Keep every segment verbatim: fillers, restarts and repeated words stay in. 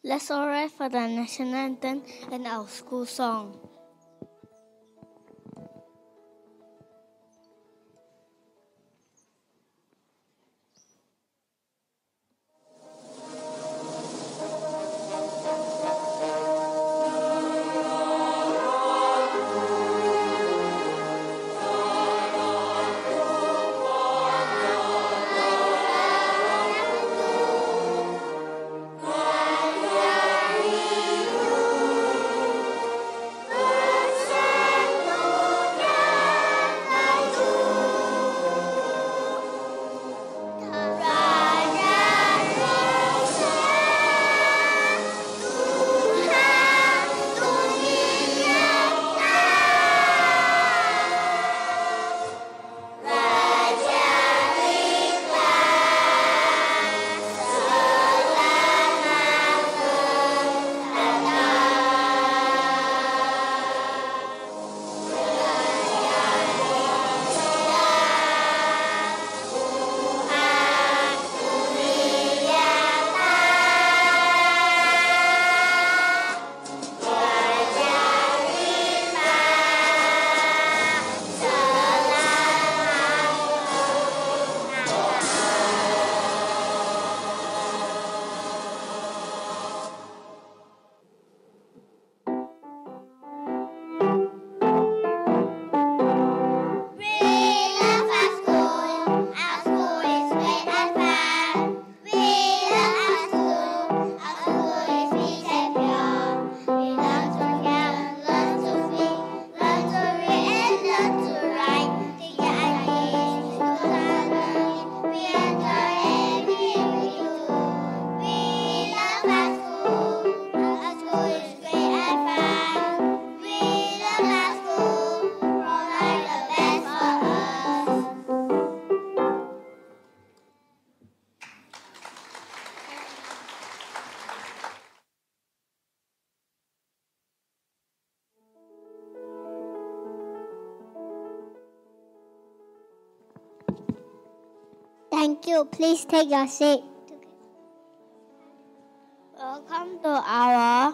Let's all rise for the national anthem and our school song. Thank you. Please take your seat. Welcome to our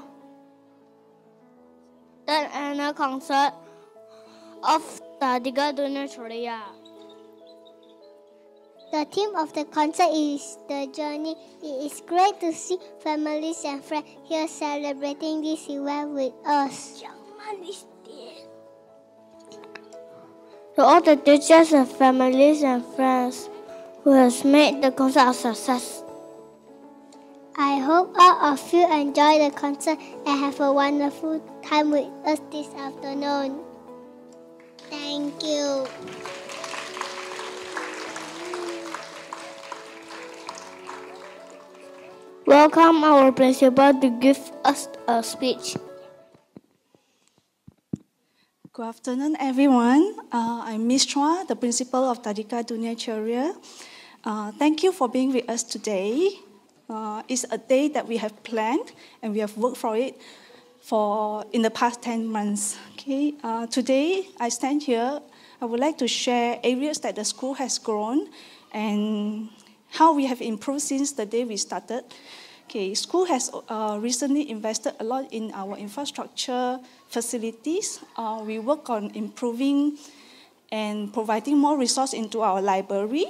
third annual concert of Tadika Dunia Choria. The theme of the concert is the journey. It is great to see families and friends here celebrating this event with us. To all the teachers and families and friends who has made the concert a success. I hope all of you enjoy the concert and have a wonderful time with us this afternoon. Thank you. Welcome our principal to give us a speech. Good afternoon, everyone. Uh, I'm Miss Chua, the principal of Tadika Dunia Choria. Uh, thank you for being with us today. Uh, it's a day that we have planned and we have worked for it for in the past ten months. Okay. Uh, today, I stand here. I would like to share areas that the school has grown and how we have improved since the day we started. Okay, school has uh, recently invested a lot in our infrastructure facilities. Uh, we work on improving and providing more resources into our library.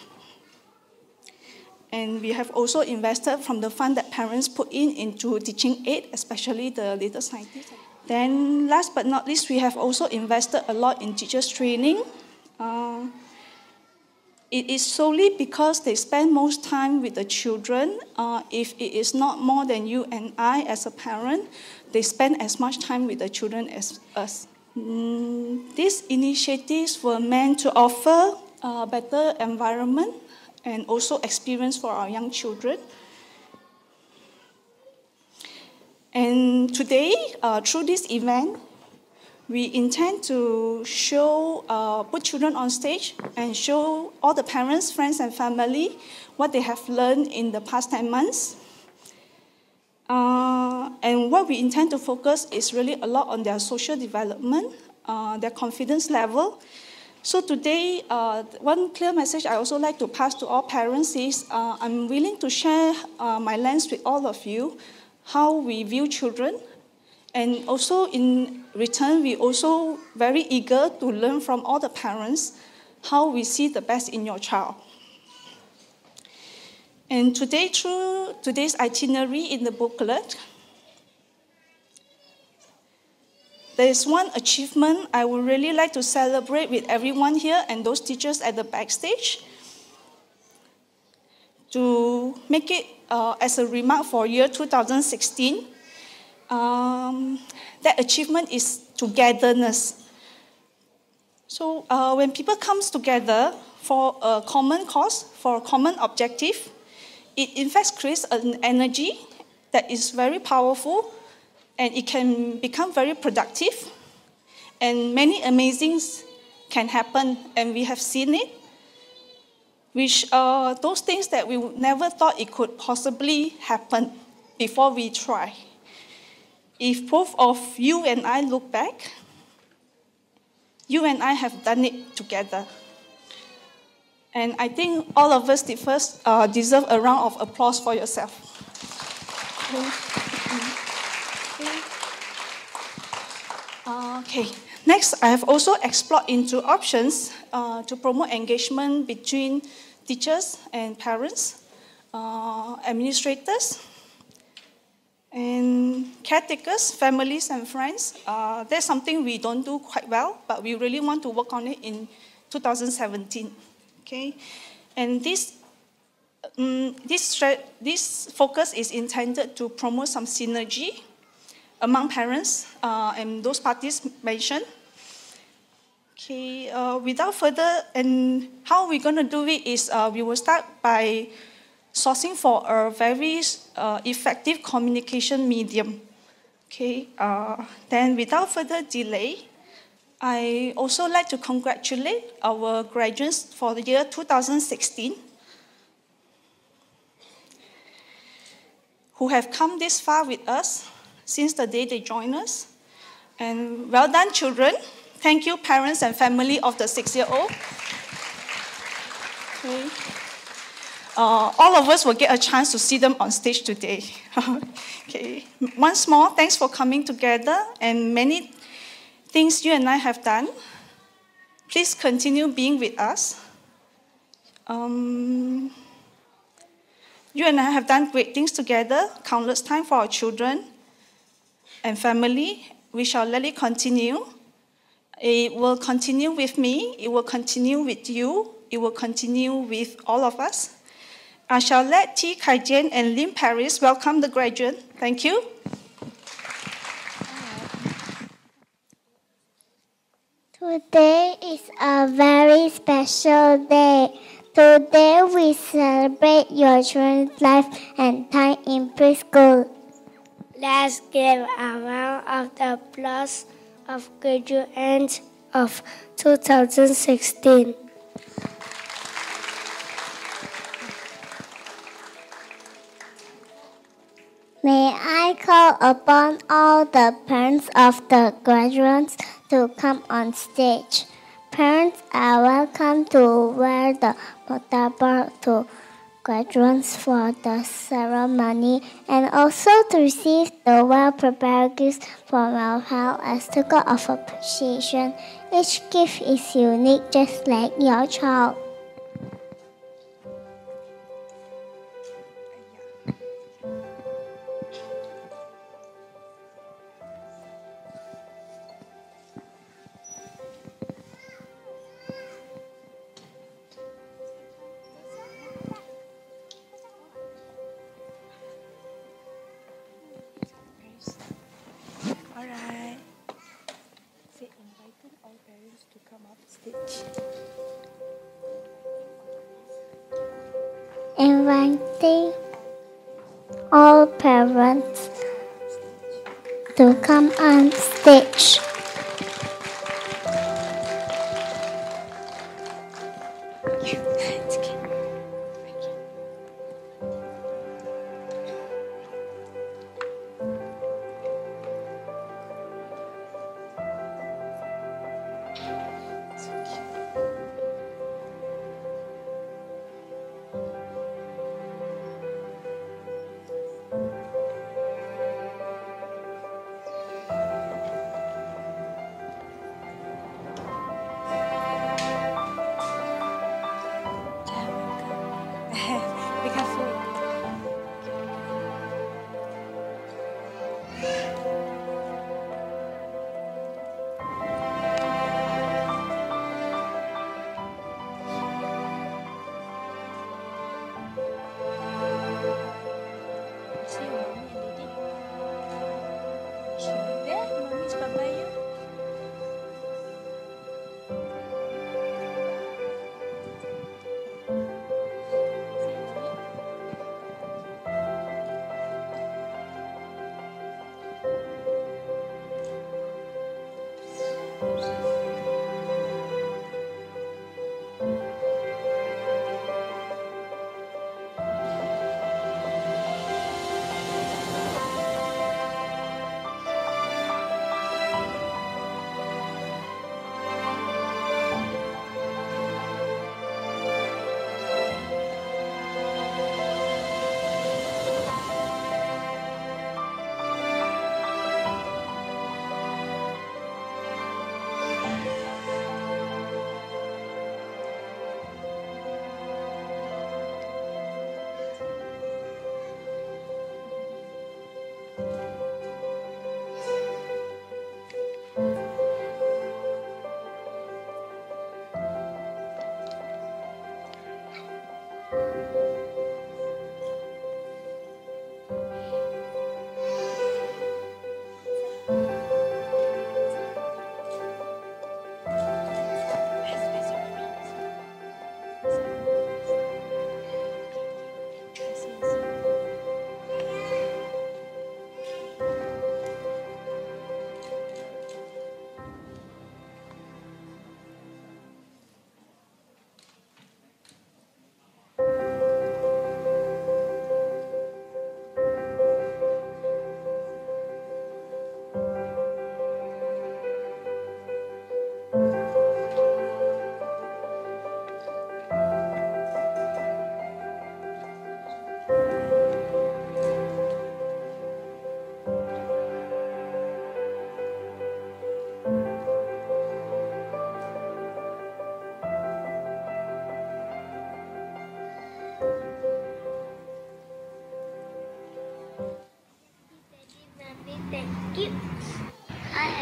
And we have also invested from the fund that parents put in into teaching aid, especially the little scientists. Then last but not least, we have also invested a lot in teachers training. Uh, It is solely because they spend most time with the children. Uh, if it is not more than you and I as a parent, they spend as much time with the children as us. Mm, these initiatives were meant to offer a better environment and also experience for our young children. And today, uh, through this event, we intend to show, uh, put children on stage and show all the parents, friends, and family what they have learned in the past ten months. Uh, and what we intend to focus is really a lot on their social development, uh, their confidence level. So today, uh, one clear message I also like to pass to all parents is uh, I'm willing to share uh, my lens with all of you how we view children. And also in return, we also very eager to learn from all the parents how we see the best in your child. And today, through today's itinerary in the booklet, there is one achievement I would really like to celebrate with everyone here and those teachers at the backstage. To make it uh, as a remark for year two thousand sixteen, um, that achievement is togetherness. So uh, when people come together for a common cause, for a common objective, it in fact creates an energy that is very powerful, and it can become very productive, and many amazing things can happen, and we have seen it, which are those things that we never thought it could possibly happen before we try. If both of you and I look back, you and I have done it together. And I think all of us first uh, deserve a round of applause for yourself. Okay. Okay. Next, I have also explored into options uh, to promote engagement between teachers and parents, uh, administrators, and caretakers, families, and friends. Uh, that's something we don't do quite well, but we really want to work on it in two thousand seventeen. Okay, and this um, this this focus is intended to promote some synergy among parents uh, and those parties mentioned. Okay, uh, without further, and how we're going to do it is uh, we will start by sourcing for a very uh, effective communication medium. Okay, uh, then without further delay, I also like to congratulate our graduates for the year two thousand sixteen who have come this far with us since the day they joined us. And well done, children. Thank you, parents and family of the six-year-old. Okay. Uh, all of us will get a chance to see them on stage today. Okay. Once more, thanks for coming together, and many things you and I have done. Please continue being with us. Um, you and I have done great things together, countless time for our children and family. We shall let it continue. It will continue with me. It will continue with you. It will continue with all of us. I shall let T. Kai Jian and Lim Paris welcome the graduate. Thank you. Today is a very special day. Today we celebrate your children's life and time in preschool. Let's give a round of the applause of graduates of two thousand sixteen. May I call upon all the parents of the graduates to come on stage. Parents are welcome to wear the motorbike to graduates for the ceremony, and also to receive the well-prepared gifts from our house as token of appreciation. Each gift is unique, just like your child. Alright. They invited all parents to come up stage. Inviting all parents to come on stage.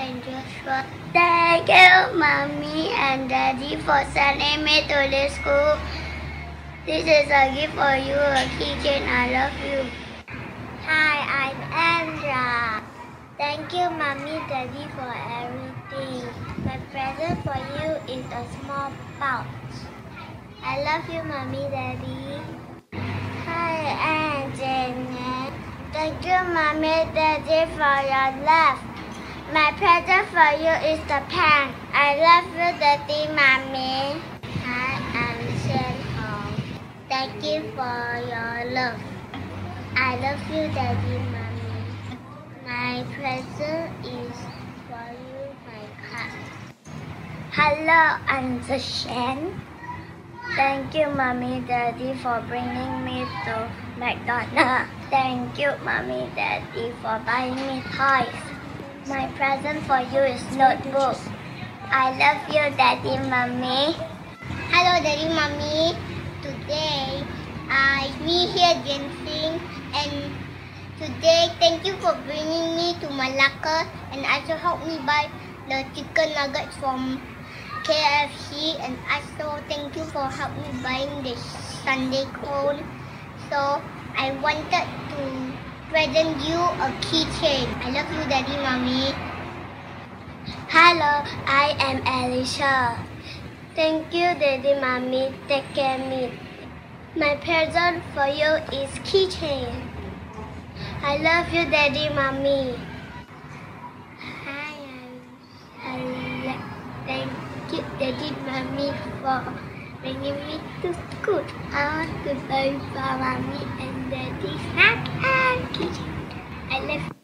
and Joshua. Thank you, Mommy and Daddy, for sending me to this school. This is a gift for you, a keychain. I love you. Hi, I'm Andra. Thank you, Mommy, Daddy, for everything. My present for you is a small pouch. I love you, Mommy, Daddy. Hi, I'm Janet. Thank you, Mommy, Daddy, for your love. My present for you is the pen. I love you, Daddy, Mommy. Hi, I'm Shen Hong. Thank you for your love. I love you, Daddy, Mommy. My present is for you, my cat. Hello, I'm Shen. Thank you, Mommy, Daddy, for bringing me to McDonald's. Thank you, Mommy, Daddy, for buying me toys. My present for you is notebook. I love you, Daddy, Mommy. Hello, Daddy, Mommy. Today, I me here dancing, and today, thank you for bringing me to Malacca, and also help me buy the chicken nuggets from K F C, and also thank you for helping me buying the sundae cone. So I wanted to present you a keychain. I love you, Daddy, Mommy. Hello, I am Alicia. Thank you, Daddy, Mommy. Take care of me. My present for you is keychain. I love you, Daddy, Mommy. Hi, I'm Alex. Thank you, Daddy, Mommy, for bringing me to school. I want to buy for Mommy and Daddy snack and keychain. I love you.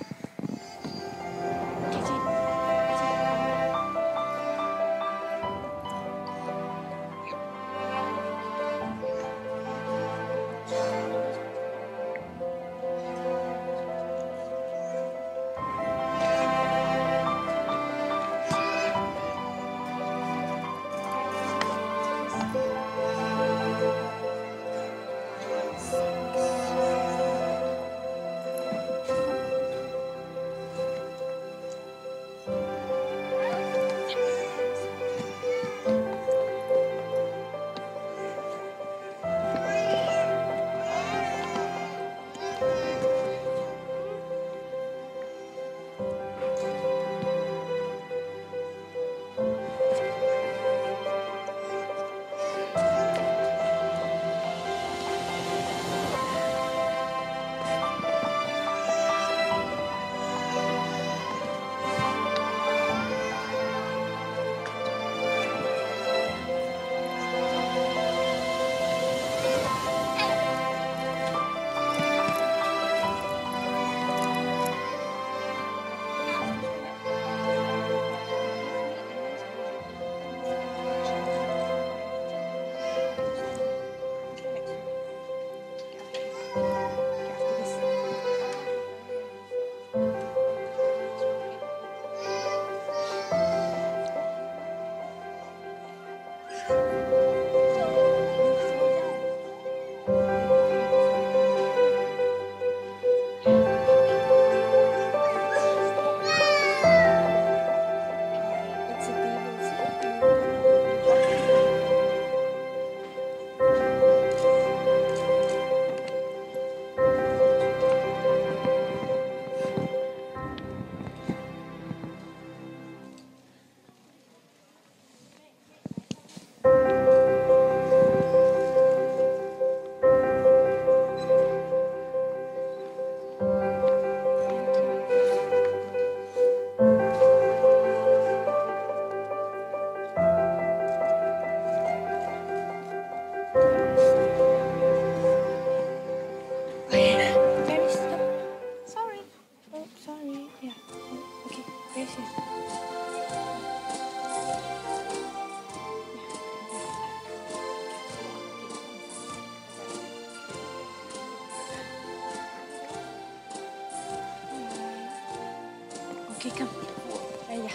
Okay, come. Raya.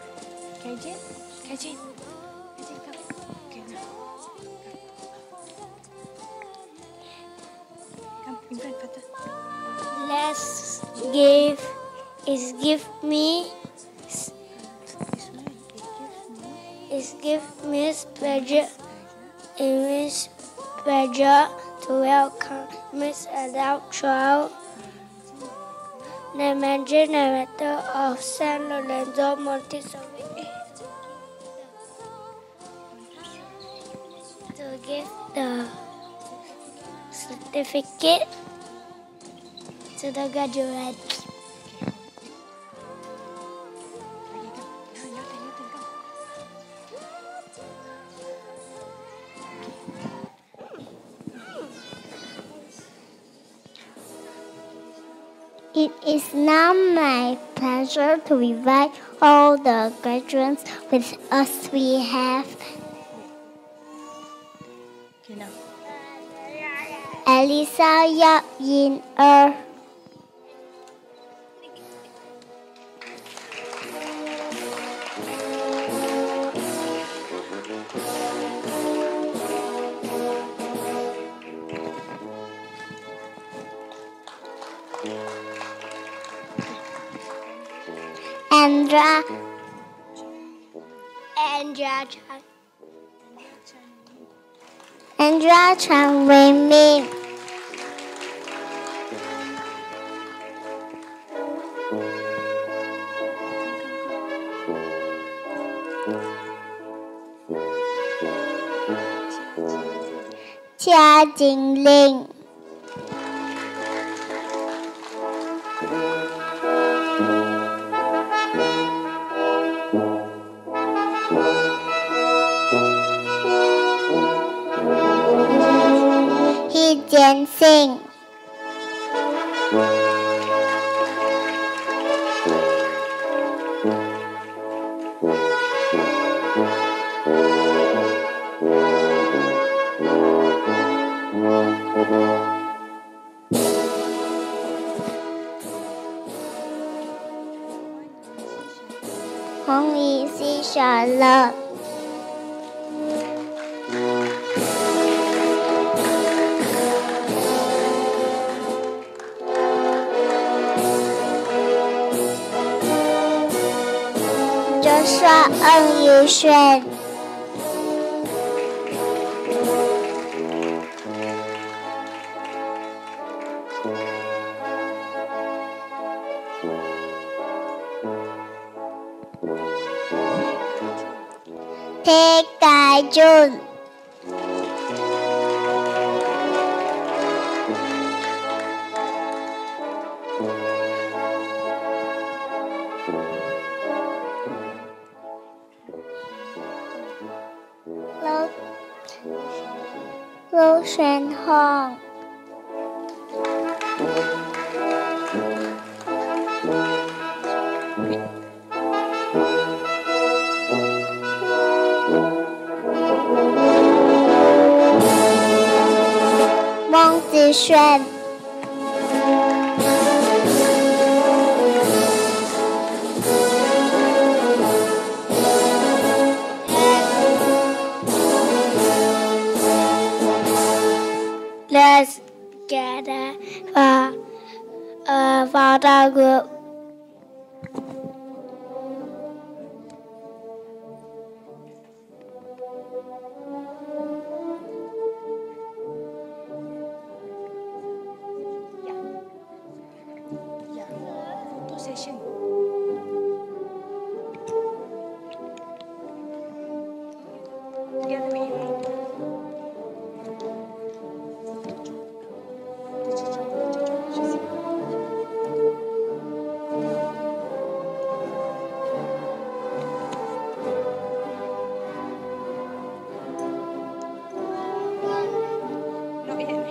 Kaijin. Kaijin. Kaijin, come. Okay, now. Come, in front, Fatah. Let's give is give me give Miss pleasure, immense pleasure to welcome Miss Adele Chow, the managing director of San Lorenzo Montessori, to give the certificate to the graduates. It is now my pleasure to invite all the graduates with us. We have Okay, now. Elisa Yap Yin Er, Andra Andrea Chan, Andra Chang Wei Min, Chia Jing Ling, He Jian Sing, Hong Yi Si Charlotte, Joshua Ng Yu Xuan, Tae Kai Jun, Lo, Lo Shen Hong, Wang Zixuan, let's gather for a photo group. Yeah, photo session. Together with you. Not yet.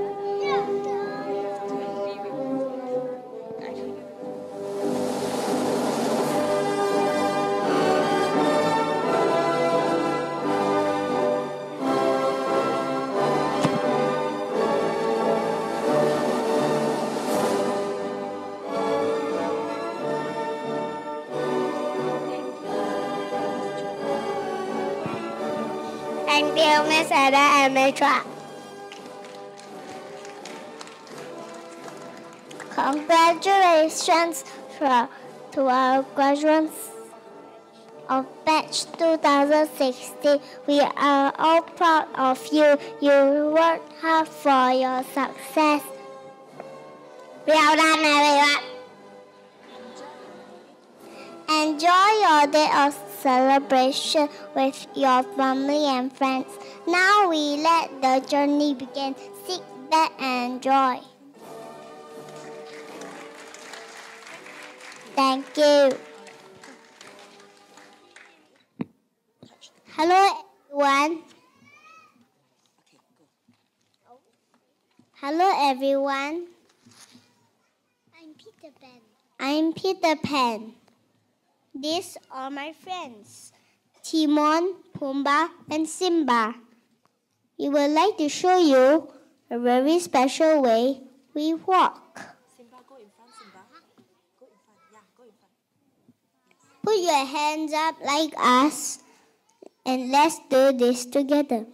Thank you, Miss Ada and Mitra. Congratulations for, to our graduates of batch two thousand sixteen. We are all proud of you. You worked hard for your success. Well done, everyone. Enjoy your day of celebration with your family and friends. Now we let the journey begin. Sit back and enjoy. Thank you. Hello, everyone. Hello, everyone. I'm Peter Pan. I'm Peter Pan. These are my friends, Timon, Pumbaa, and Simba. We would like to show you a very special way we walk. Simba, go in front, Simba. Go in front. Yeah, go in front. Put your hands up like us, and let's do this together.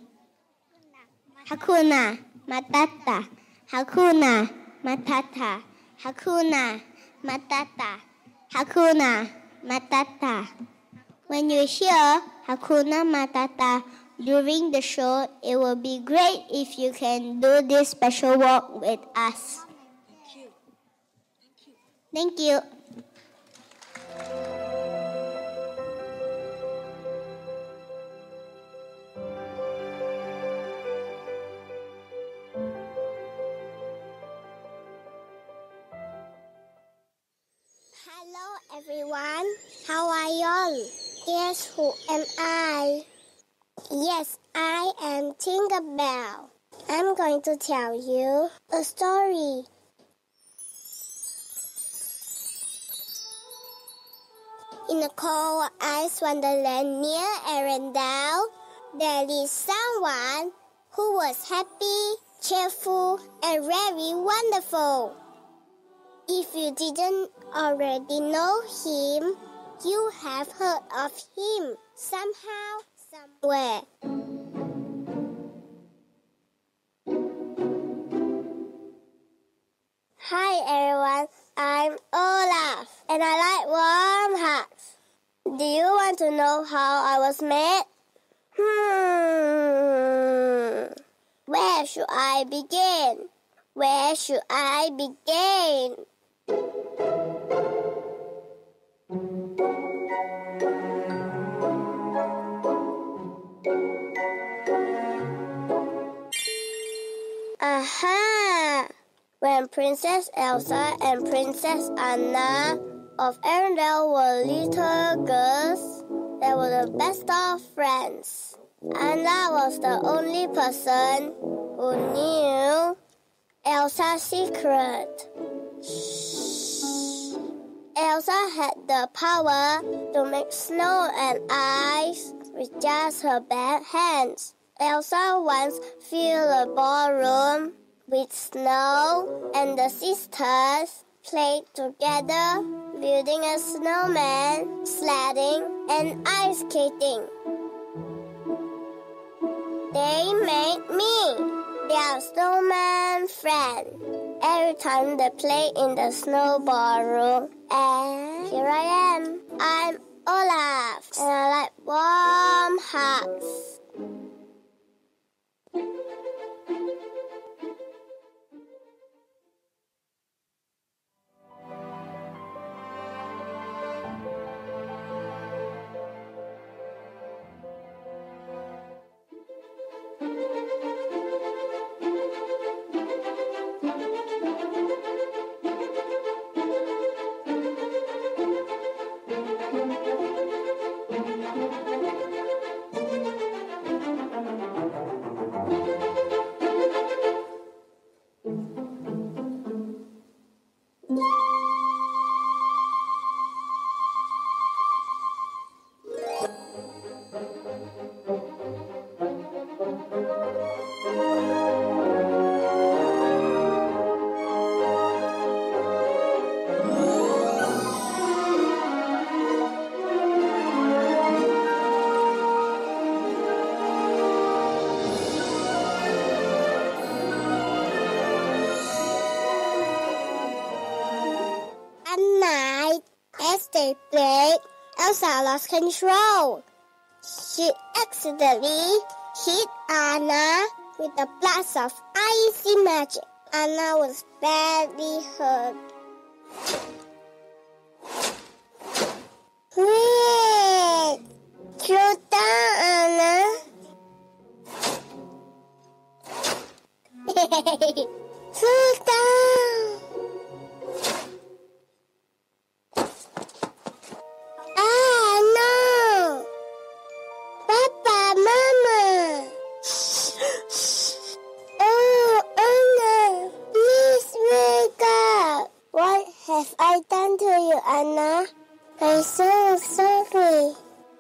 Hakuna Matata, Hakuna Matata, Hakuna Matata, Hakuna Matata. When you hear Hakuna Matata during the show, it will be great if you can do this special walk with us. Thank you. Thank you. Hello everyone, how are y'all? Guess who am I? Yes, I am Tinkerbell. I'm going to tell you a story. In a cold ice wonderland near Arendelle, there is someone who was happy, cheerful, and very wonderful. If you didn't already know him, you have heard of him somehow, somewhere. Hi everyone, I'm Olaf, and I like warm hugs. Do you want to know how I was made? Hmm. Where should I begin? Where should I begin? Aha! When Princess Elsa and Princess Anna of Arendelle were little girls, they were the best of friends. Anna was the only person who knew Elsa's secret. Elsa had the power to make snow and ice with just her bare hands. Elsa once filled a ballroom with snow, and the sisters played together, building a snowman, sledding, and ice skating. They made me their snowman friend every time they play in the snow ballroom. And here I am. I'm Olaf, and I like warm hugs. Elsa lost control. She accidentally hit Anna with a blast of icy magic. Anna was badly hurt. Wait! Slow down, Anna. Slow down. Ah, no. Papa, Mama. Oh, Anna, please wake up. What have I done to you, Anna? I'm so sorry.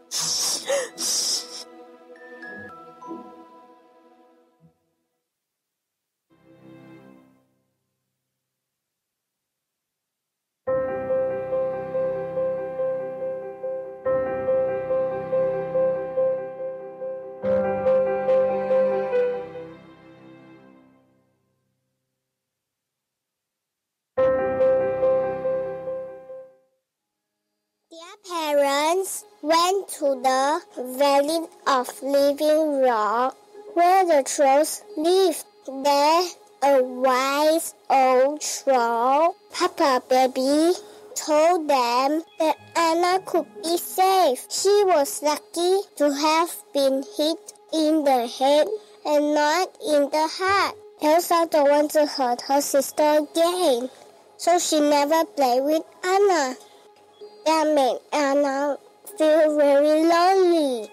Their parents went to the Valley of Living Rock, where the trolls lived. There, a wise old troll, Papa Baby, told them that Anna could be safe. She was lucky to have been hit in the head and not in the heart. Elsa don't want to hurt her sister again, so she never played with Anna. That made Anna feel very lonely.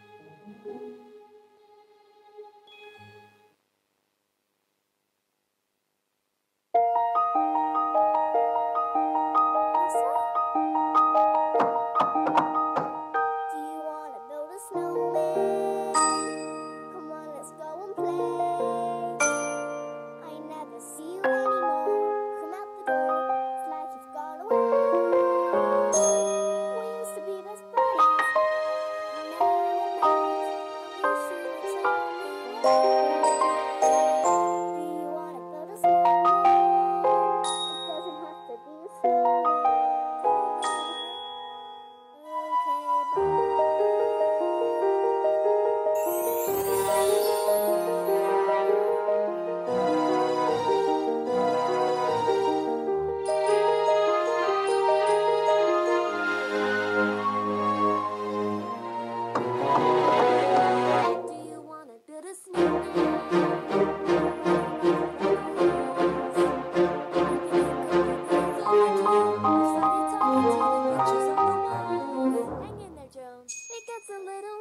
Do you want to build a snowman? Come on, let's go and play. I never see you anymore. Come out the door, it's like you've gone away. We used to be best buddies. Now I wish you would tell me why. Do you want to build a snowman? It doesn't have to be a snowman. Okay, do you want to build a snowman? Hang in there, Jones. It gets a little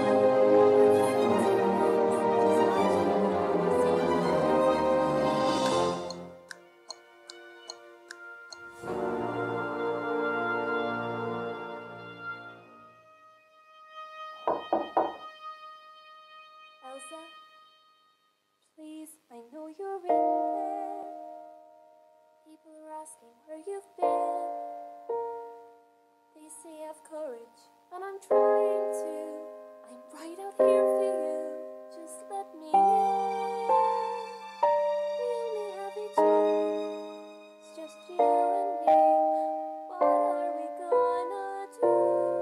Elsa, please, I know you're in there. People are asking where you've been. They say have courage, and I'm trying to. I'm right out here for you. Just let me in. We only have each other. It's just you and me. What are we gonna do?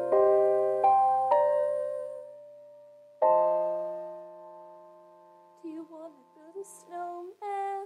Do you want to build a snowman?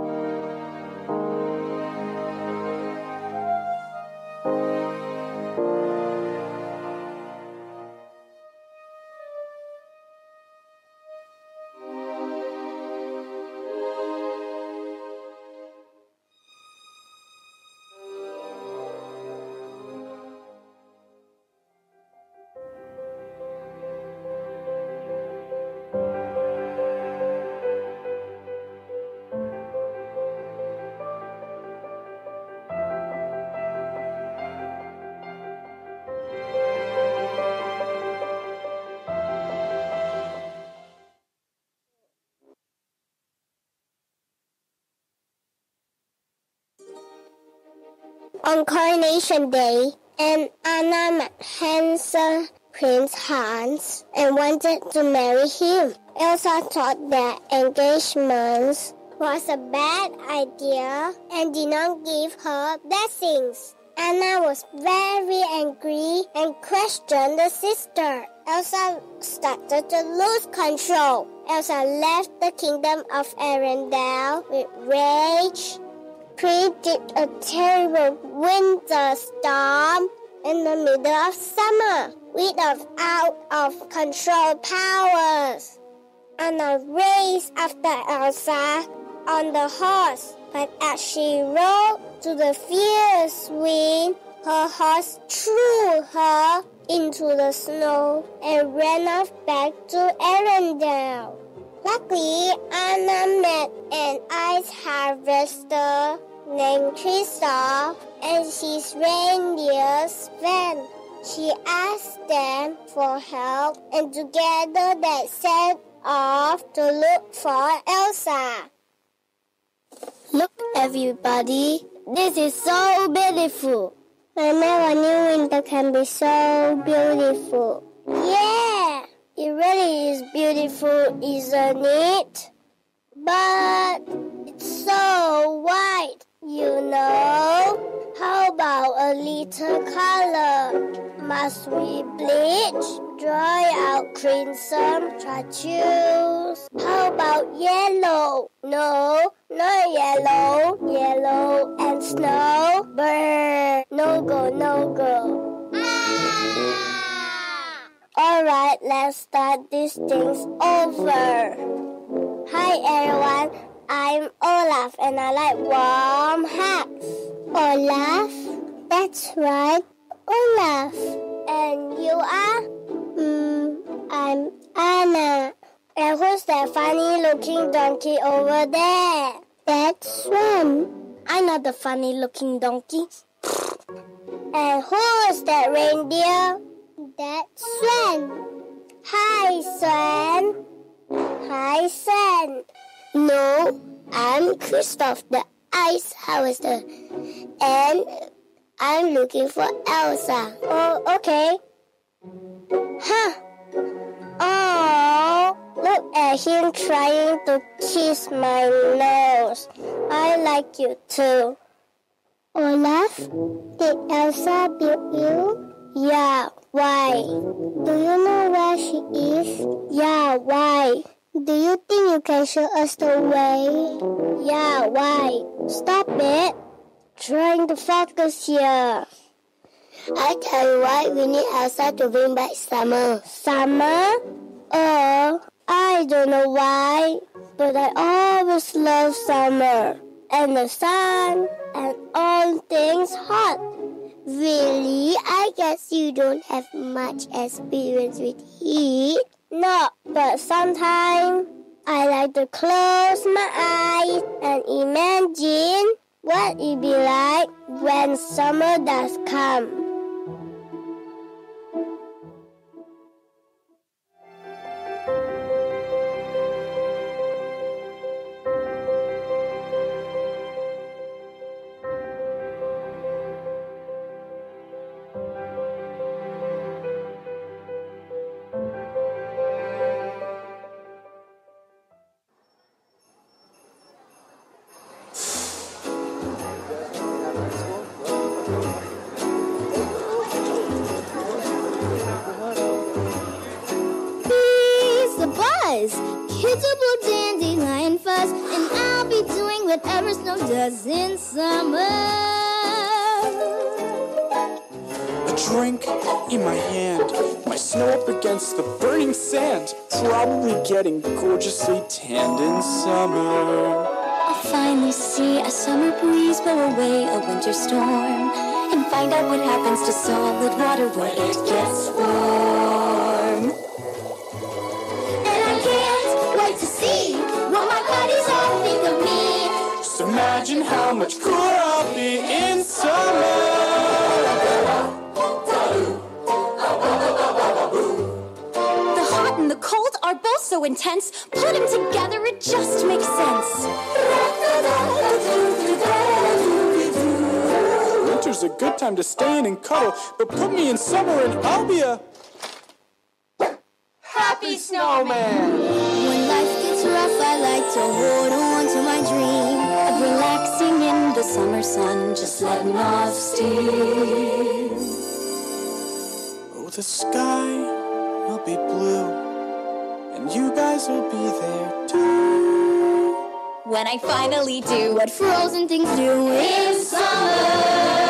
On Coronation Day, and Anna met handsome Prince Hans and wanted to marry him. Elsa thought that engagement was a bad idea and did not give her blessings. Anna was very angry and questioned the sister. Elsa started to lose control. Elsa left the kingdom of Arendelle with rage, created a terrible winter storm in the middle of summer with out of control powers. Anna raced after Elsa on the horse, but as she rode to the fierce wind, her horse threw her into the snow and ran off back to Arendelle. Luckily, Anna met an ice harvester named Kristoff and his reindeer Sven. She asked them for help, and together they set off to look for Elsa. Look, everybody, this is so beautiful. I never knew winter can be so beautiful. Yeah, it really is beautiful, isn't it? But it's so white, you know. How about a little color? Must we bleach, dry out crimson, chartreuse? How about yellow? No, not yellow. Yellow and snow, burn. No go, no go. Ah! Alright, let's start these things over. Hi everyone, I'm Olaf and I like warm hugs. Olaf? That's right, Olaf. And you are? Hmm, I'm Anna. And who's that funny looking donkey over there? That's Sven. I'm not the funny looking donkey. And who is that reindeer? That's Sven. Hi, Sven. Hi, Sven. No, I'm Kristoff, the ice harvester. And I'm looking for Elsa. Oh, okay. Huh. Oh, look at him trying to kiss my nose. I like you too. Olaf, did Elsa build you? Yeah, why? Do you know where she is? Yeah, why? Do you think you can show us the way? Yeah, why? Stop it. Trying to focus here. I tell you what, we need Elsa to bring back summer. Summer? Oh, I don't know why, but I always love summer. And the sun, and all things hot. Really? I guess you don't have much experience with heat. No, but sometimes I like to close my eyes and imagine what it be like when summer does come. Kids are blue dandelion fuzz, and I'll be doing whatever snow does in summer. A drink in my hand, my snow up against the burning sand, probably getting gorgeously tanned in summer. I'll finally see a summer breeze blow away a winter storm, and find out what happens to solid water when it gets warm. To see what my buddies all think of me. Just imagine how much cooler I'll be in summer. The hot and the cold are both so intense. Put them together, it just makes sense. Winter's a good time to stay in and cuddle, but put me in summer and I'll be a happy snowman. When life gets rough enough, I like to hold on to my dream of relaxing in the summer sun, just letting off steam. Oh, the sky will be blue, and you guys will be there too. When I finally do what frozen things do in summer.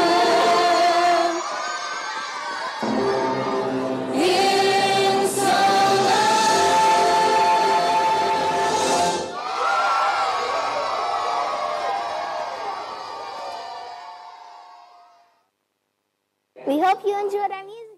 We hope you enjoyed our music.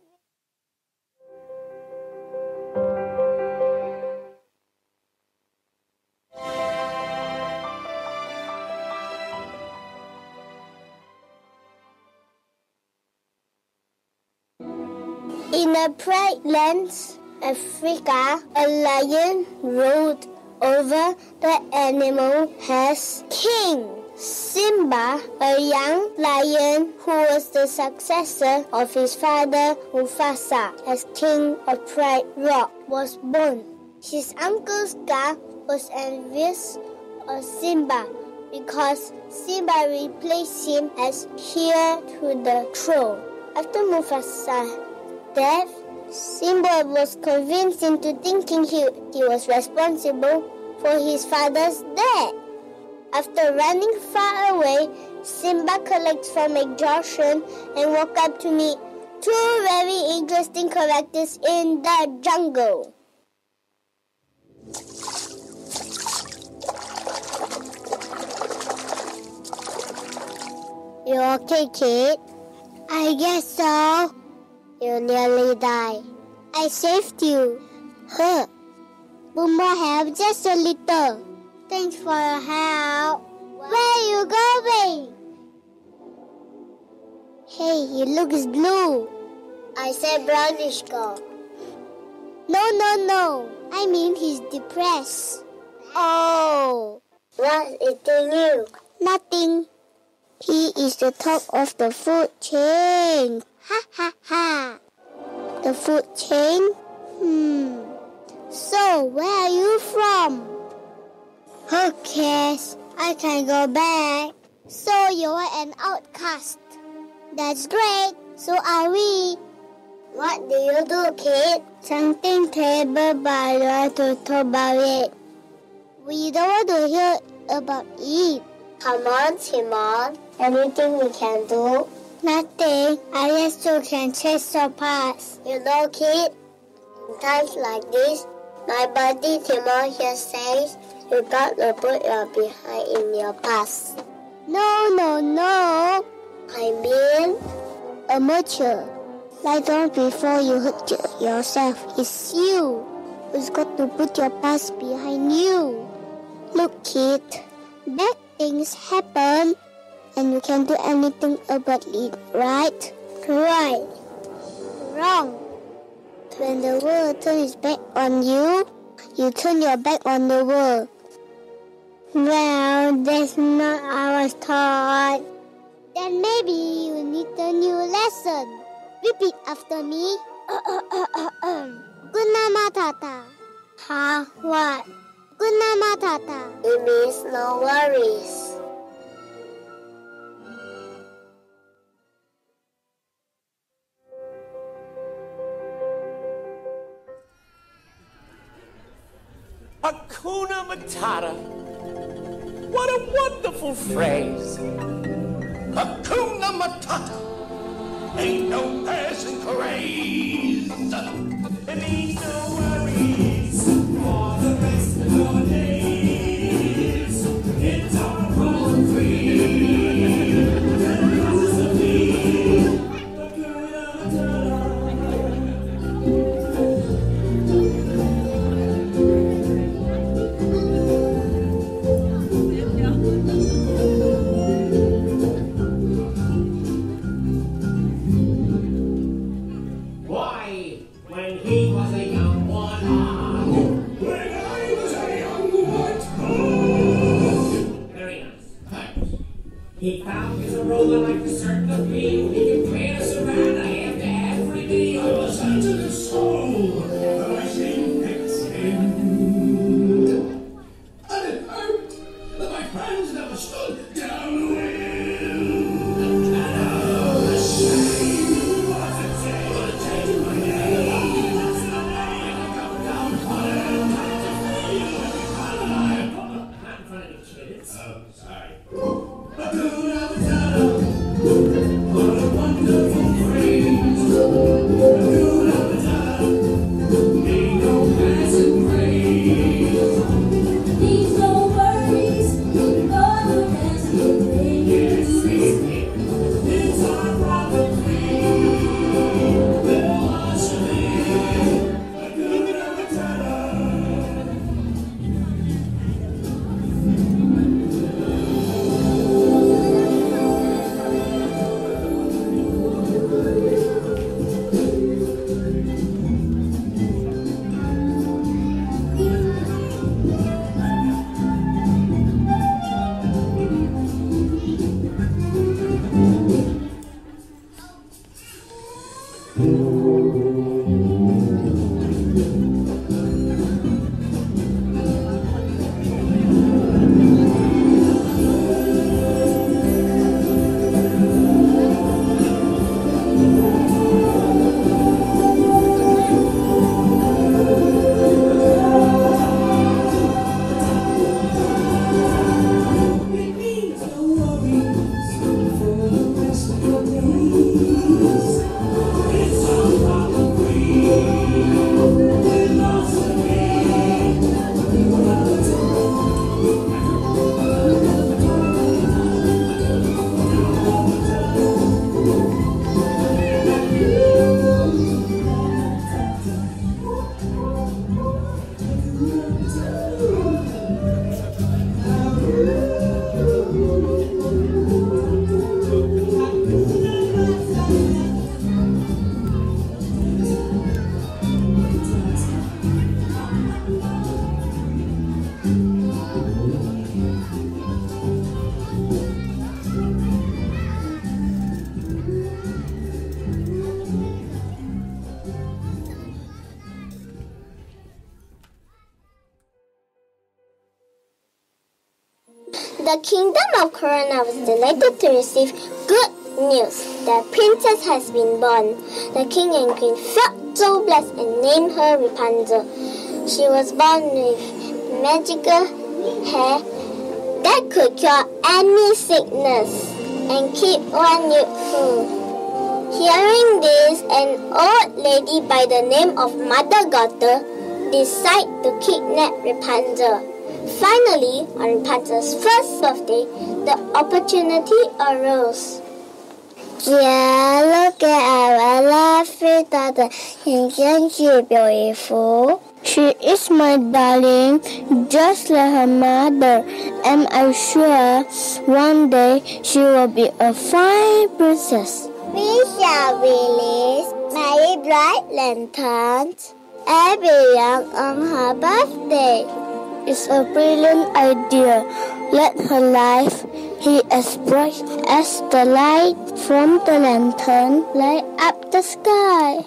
In a bright land, Africa, a lion ruled over the animal as king. Simba, a young lion who was the successor of his father Mufasa as king of Pride Rock, was born. His uncle Scar was envious of Simba because Simba replaced him as heir to the throne. After Mufasa's death, Simba was convinced into thinking he, he was responsible for his father's death. After running far away, Simba collects from exhaustion and woke up to meet two very interesting characters in the jungle. You okay, kid? I guess so. You nearly died. I saved you. Huh? One more help, just a little. Thanks for your help. Where are you going? Hey, he looks blue. I said brownish girl. No, no, no. I mean he's depressed. Oh. What's eating you? Nothing. He is the top of the food chain. Ha ha ha. The food chain? Hmm. So, where are you from? Who cares? I can go back. So you're an outcast. That's great. So are we. What do you do, kid? Something terrible, but I want to talk about it. We don't want to hear about it. Come on, Timon. Anything we can do? Nothing. I guess you can chase your past. You know, kid, in times like this, my buddy Timon here says, you got to put your behind in your past. No, no, no. I mean, a mature. Lie down before you hurt yourself. It's you who's got to put your past behind you. Look, kid, bad things happen, and you can't do anything about it, right? Right. Wrong. When the world turns its back on you, you turn your back on the world. Well, that's not what I was taught. Then maybe you need a new lesson. Repeat after me. Hakuna Matata. Huh? What? Hakuna Matata. It means no worries. Hakuna Matata. What a wonderful phrase. Hakuna Matata. Ain't no passing craze. It means no worries for the rest of your days. It's our whole creed. Philosophy. Hakuna Matata. He found his aroma like the circle of green. He could create a savanna after every day. I was under the soul, but I think it's him. The kingdom of Corona was delighted to receive good news. The princess has been born. The king and queen felt so blessed and named her Rapunzel. She was born with magical hair that could cure any sickness and keep one youthful. Hearing this, an old lady by the name of Mother Gothel decided to kidnap Rapunzel. Finally, on Rapunzel's first birthday, the opportunity arose. Yeah, look at our lovely daughter. Isn't she beautiful? She is my darling, just like her mother, and I'm sure one day she will be a fine princess. We shall release very bright lanterns every year on her birthday. It's a brilliant idea. Let her life be as bright as the light from the lantern light up the sky.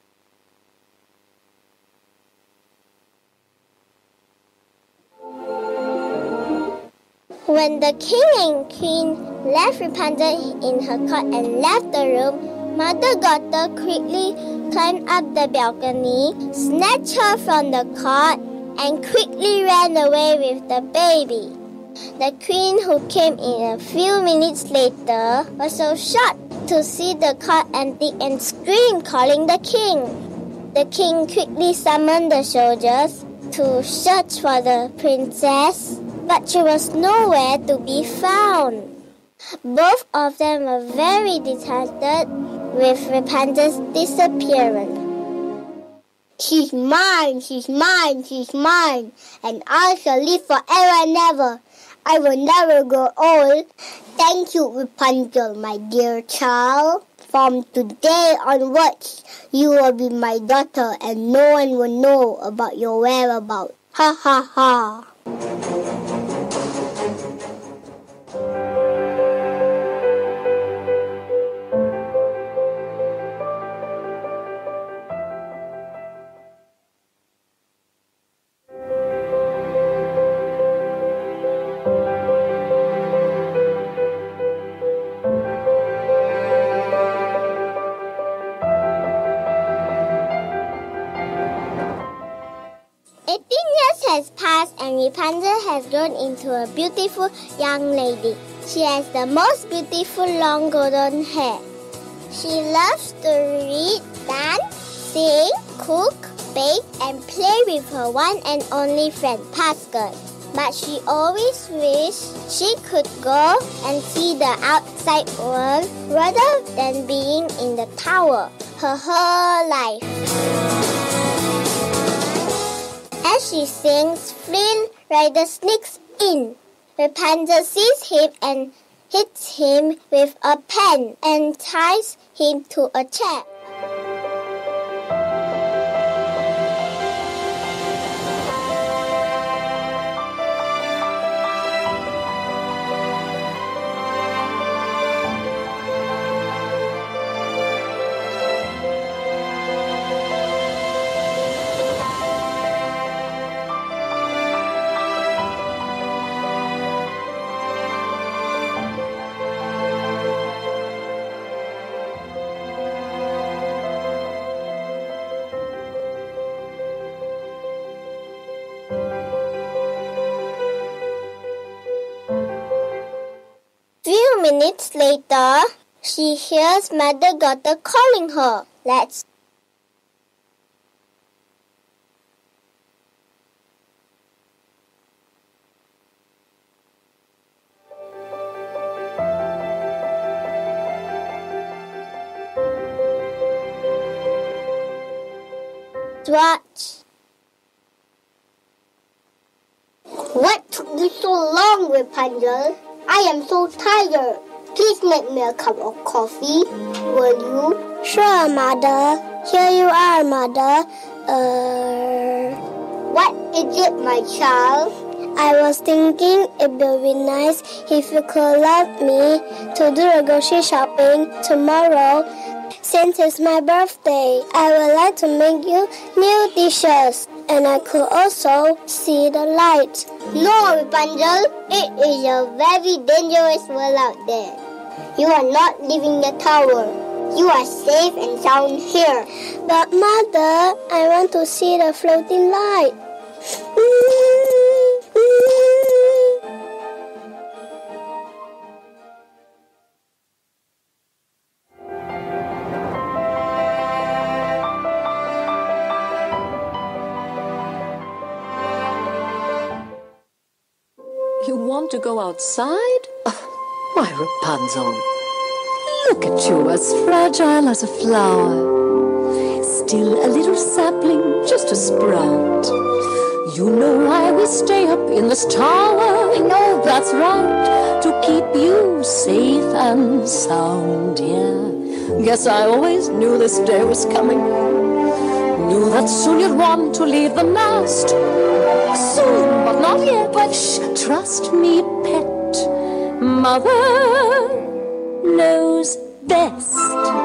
When the king and queen left Rapunzel in her court and left the room, Mother Gothel quickly climbed up the balcony, snatched her from the cart, and quickly ran away with the baby. The queen, who came in a few minutes later, was so shocked to see the cart empty and screamed, calling the king. The king quickly summoned the soldiers to search for the princess, but she was nowhere to be found. Both of them were very disheartened with Rapunzel's disappearance. She's mine, she's mine, she's mine, and I shall live forever and ever. I will never grow old. Thank you, Rapunzel, my dear child. From today onwards, you will be my daughter, and no one will know about your whereabouts. Ha ha ha. Eighteen years has passed and Rapunzel has grown into a beautiful young lady. She has the most beautiful long golden hair. She loves to read, dance, sing, cook, bake, and play with her one and only friend, Pascal. But she always wished she could go and see the outside world rather than being in the tower her whole life. As she sings, Flynn Rider sneaks in. Rapunzel sees him and hits him with a pen and ties him to a chair. Few minutes later, she hears Mother Gothel calling her. Let's watch. What took you so long, Rapunzel? I am so tired. Please make me a cup of coffee, will you? Sure, Mother. Here you are, Mother. Uh... What is it, my child? I was thinking it would be nice if you could let me to do the grocery shopping tomorrow. Since it's my birthday, I would like to make you new dishes. And I could also see the light. No, Rapunzel, it is a very dangerous world out there. You are not leaving the tower. You are safe and sound here. But Mother, I want to see the floating light. You want to go outside? Oh, why, Rapunzel, look at you, as fragile as a flower. Still a little sapling, just a sprout. You know why we stay up in this tower. I know that's right, to keep you safe and sound, yeah. Guess I always knew this day was coming. Knew that soon you'd want to leave the nest. Soon, but not yet. But shh, trust me, pet. Mother knows best.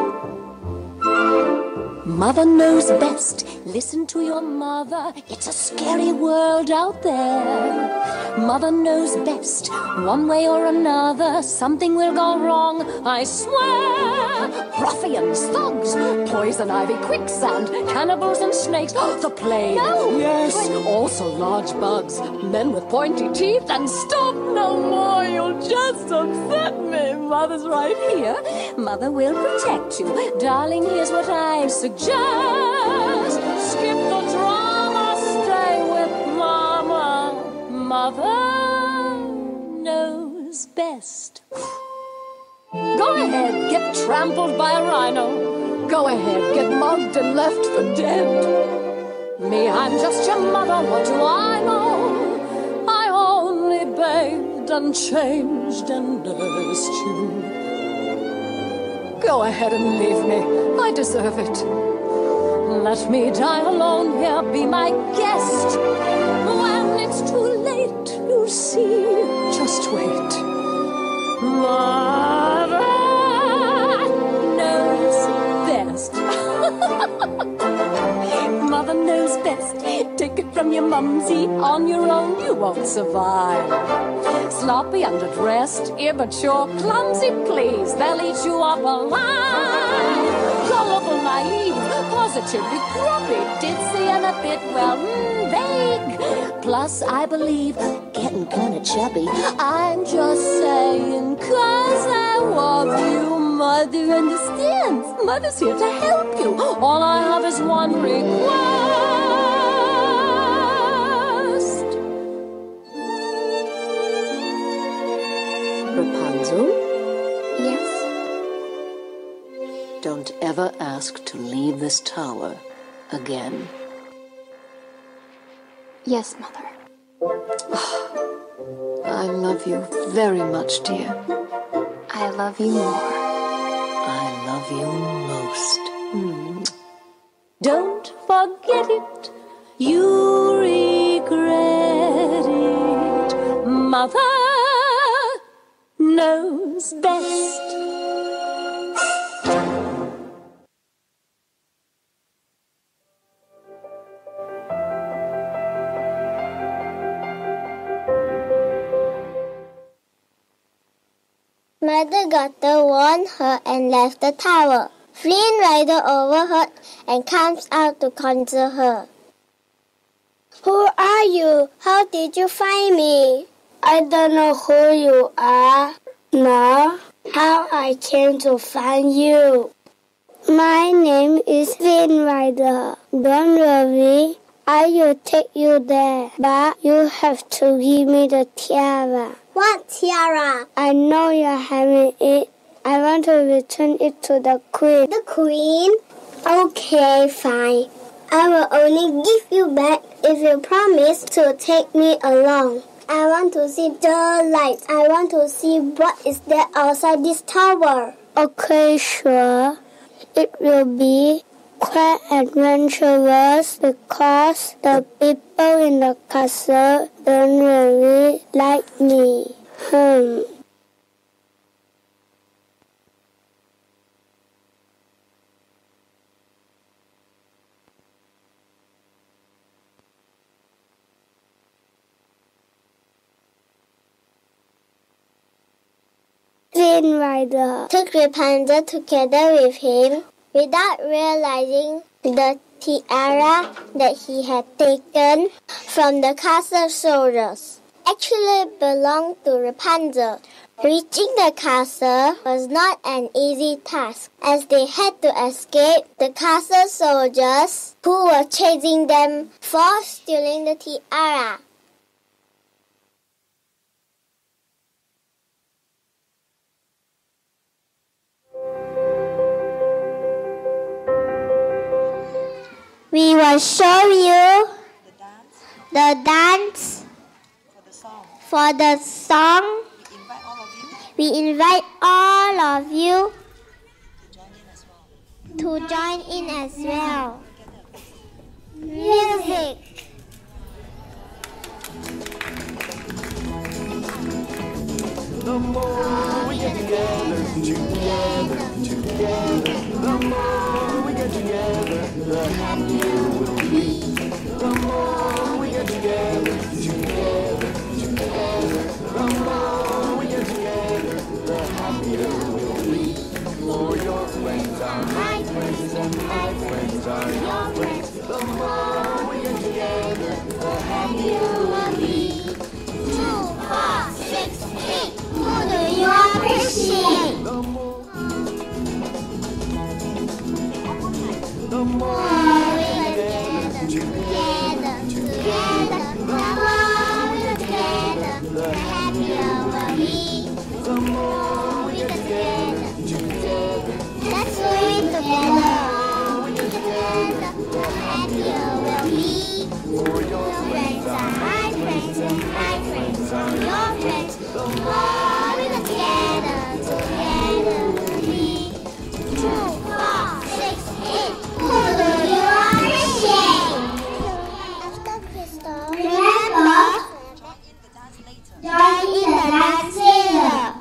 Mother knows best. Listen to your mother. It's a scary world out there. Mother knows best. One way or another, something will go wrong, I swear. Ruffians, thugs, poison ivy, quicksand, cannibals and snakes. The plague. No. Yes, also large bugs. Men with pointy teeth. And stop no more. You'll just upset me. Mother's right here. Mother will protect you. Darling, here's what I suggest. Skip the drama, stay with Mama. Mother knows best. Go ahead, get trampled by a rhino. Go ahead, get mugged and left for dead. Me, I'm just your mother, what do I know? I only bathed and changed and nursed you. Go ahead and leave me, I deserve it. Let me die alone here, be my guest. When it's too late, you'll see, just wait. Mother knows best. Mother knows best. Take it from your mumsy, on your own you won't survive. Sloppy, underdressed, immature, clumsy, please, they'll eat you up alive. Gullible, naive, positively croppy, ditzy and a bit, well, mm, vague. Plus, I believe, getting kinda chubby. I'm just saying, cause I love you. Mother understands. Mother's here to help you. All I have is one request. Rapunzel? Yes? Don't ever ask to leave this tower again. Yes, Mother. I love you very much, dear. I love you more. I love you most. Mm. Don't forget it. You regret it. Mother knows best. Mother Gothel warned her and left the tower. Flynn Rider overheard and comes out to console her. Who are you? How did you find me? I don't know who you are, nor how I came to find you. My name is Flynn Rider. Don't worry, I will take you there, but you have to give me the tiara. What tiara? I know you're having it. I want to return it to the queen. The queen? Okay, fine. I will only give you back if you promise to take me along. I want to see the lights. I want to see what is there outside this tower. Okay, sure. It will be quite adventurous because the people in the castle don't really like me. Hmm. Wind Rider took Rapunzel together with him without realizing the tiara that he had taken from the castle soldiers actually belonged to Rapunzel. Reaching the castle was not an easy task, as they had to escape the castle soldiers who were chasing them for stealing the tiara. We will show you The dance the dance for the song. for the song. We invite all of you We invite all of you to join in as well. to join in as well. Music. The more we get together, together, together, the more we get together, the happier we'll be. The more we get together, together, together, the more we get together, the happier we'll be. For your friends are my friends and my friends are your friends. The more we get together, the happier we'll be. Two, four, six, eight. Who do you appreciate? The more, the More more we get together, together, together. The more we get together, the happier we'll be. the more we get together, together, Let's do it together. We get together, the happier we'll be. for your Your friends are my friends and my friends are your friends. The more we get together, together we'll be. Two, four, six, eight. Who do you appreciate? After Crystal, remember, join in the dance later.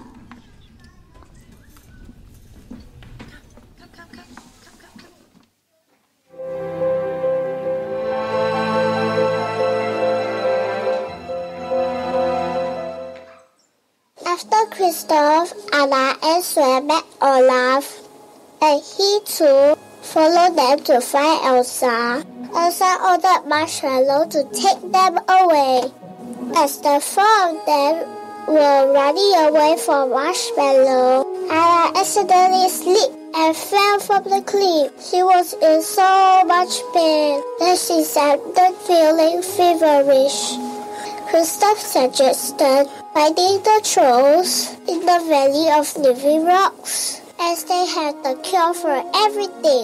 After Kristoff, Anna and Sven met Olaf, and he too followed them to find Elsa. Elsa ordered Marshmallow to take them away. As the four of them were running away from Marshmallow, Anna accidentally slipped and fell from the cliff. She was in so much pain that she started feeling feverish. Kristoff suggested finding the trolls in the Valley of Living Rocks, as they had the cure for everything.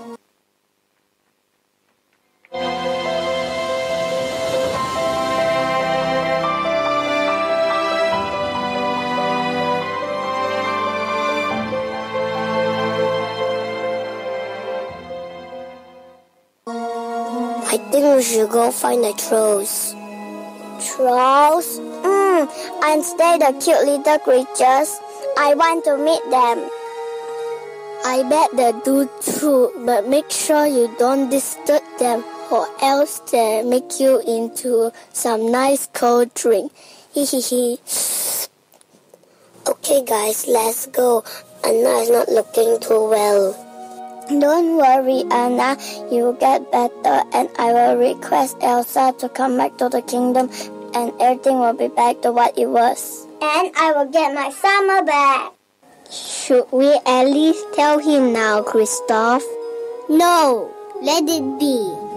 I think we should go find the trolls. Trolls? Mmm, aren't they the cute little creatures? I want to meet them. I bet they do too, but make sure you don't disturb them, or else they make you into some nice cold drink. Hehehe. Okay guys, let's go. Anna is not looking too well. Don't worry, Anna. You will get better, and I will request Elsa to come back to the kingdom, and everything will be back to what it was. And I will get my summer back. Should we at least tell him now, Kristoff? No, let it be.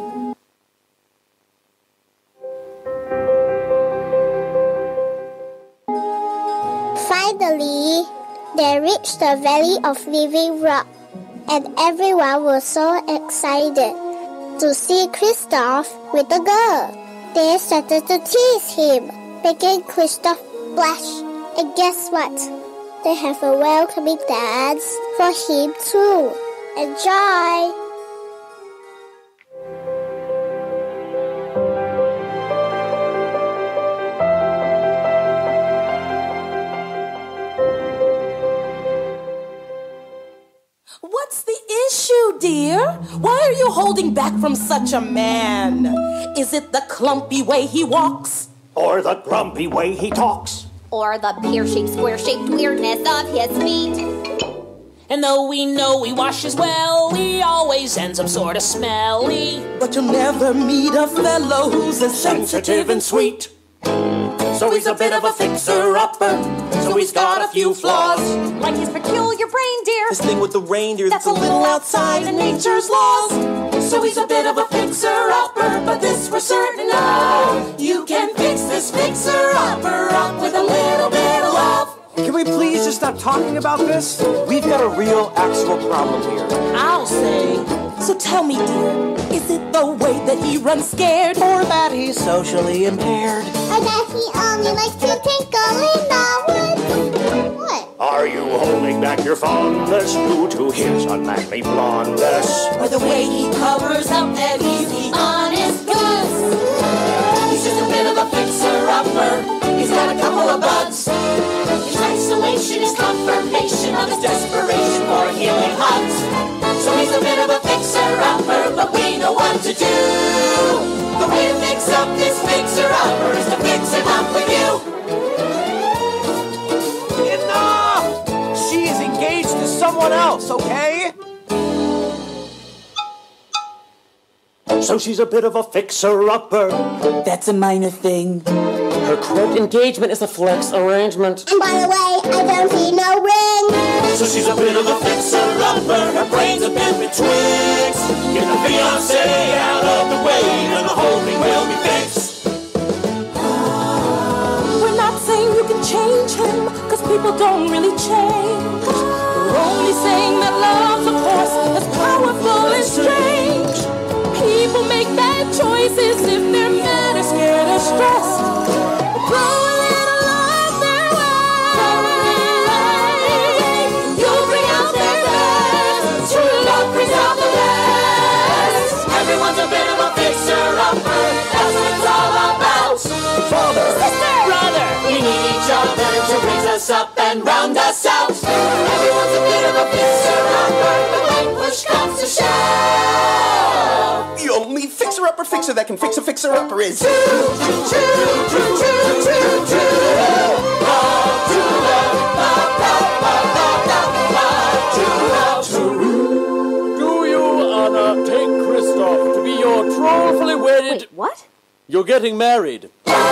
Finally, they reached the Valley of Living Rock, and everyone was so excited to see Kristoff with the girl. They started to tease him, making Kristoff blush. And guess what? They have a welcoming dance for him too. Enjoy! What's the issue, dear? Why are you holding back from such a man? Is it the clumpy way he walks? Or the grumpy way he talks? or the pear-shaped, square-shaped weirdness of his feet. And though we know he washes well, he always ends up sorta smelly. But you'll never meet a fellow who's as sensitive and sweet. So he's a bit of a fixer-upper, so he's got a few flaws. Like his peculiar reindeer. This thing with the reindeer that's a little outside of nature's laws. So he's a bit of a fixer-upper, but this we're certain of. You can fix this fixer-upper up with a little bit of love. Can we please just stop talking about this? We've got a real, actual problem here. I'll say. So tell me, dear, is it the way that he runs scared, or that he's socially impaired? Or that he only likes to tinkle in the woods? What? Are you holding back your fondness due to his unmanly blondness? Or the way he covers up that he's the honest goose? He's just a bit of a fixer-upper. He's got a couple of buds. His isolation is confirmation of his desperation for healing hugs. So he's a bit of a fixer-upper, but we know what to do. The way to fix up this fixer-upper is to fix him up with you. Enough! She is engaged to someone else, okay? So she's a bit of a fixer-upper. That's a minor thing. Her quote engagement is a flex arrangement. And by the way, I don't see no ring. So she's a bit of a fixer-upper. Her brain's a bit betwixt. Get the fiancé out of the way, and the whole thing will be fixed. We're not saying you can change him, cause people don't really change. We're only saying that love's a force that's powerful and strange. People make bad choices if they're mad or scared or stressed. Grow a little love their way. You'll bring out their best. True love brings out the best. Everyone's a bit of a fixer-upper. That's what it's all about. Father, sister, brother, we need each other to raise us up and round us out. Everyone's a bit of a fixer-upper, but when push comes to shove, The only fixer-upper fixer that can fix a fixer-upper is true, true, true, true, true, true, true. Love, true love, love, love, love, love, love, true love, true. Do you, Anna, take Christoph to be your trollfully wedded... Wait, what? You're getting married.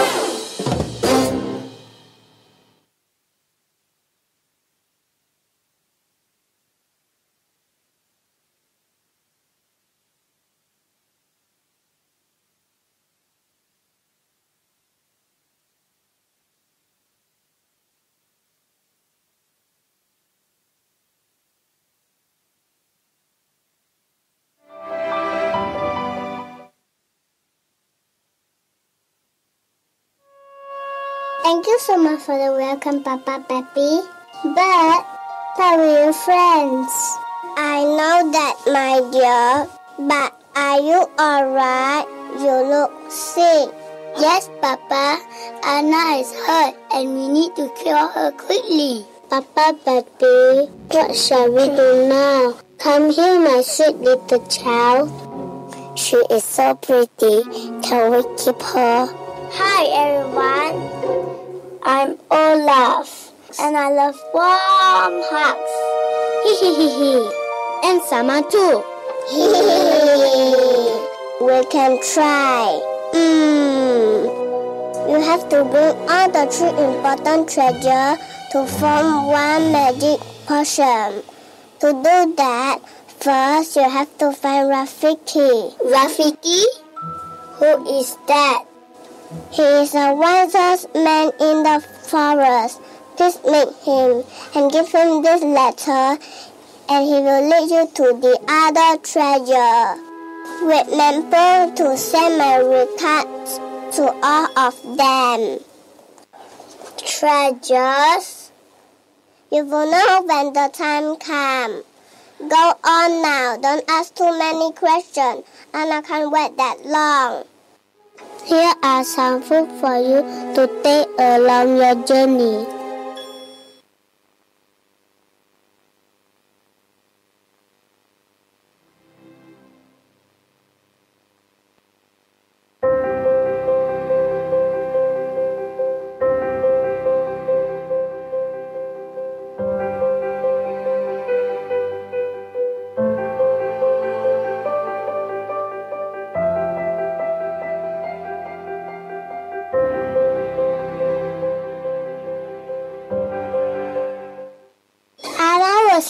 Thank you so much for the welcome, Papa Peppy. But, how are your friends? I know that, my dear. But, are you alright? You look sick. Yes, Papa. Anna is hurt and we need to cure her quickly. Papa Peppy, what shall we do now? Come here, my sweet little child. She is so pretty. Can we keep her? Hi, everyone. I'm Olaf, and I love warm hugs. Hee hee hee hee. And Sama too. Hee hee hee. We can try. Mmm. You have to bring all the three important treasures to form one magic potion. To do that, first you have to find Rafiki. Rafiki? Who is that? He is the wisest man in the forest. Please meet him and give him this letter, and he will lead you to the other treasure. Remember to send my regards to all of them. Treasures? You will know when the time comes. Go on now. Don't ask too many questions, and I can't wait that long. Here are some food for you to take along your journey.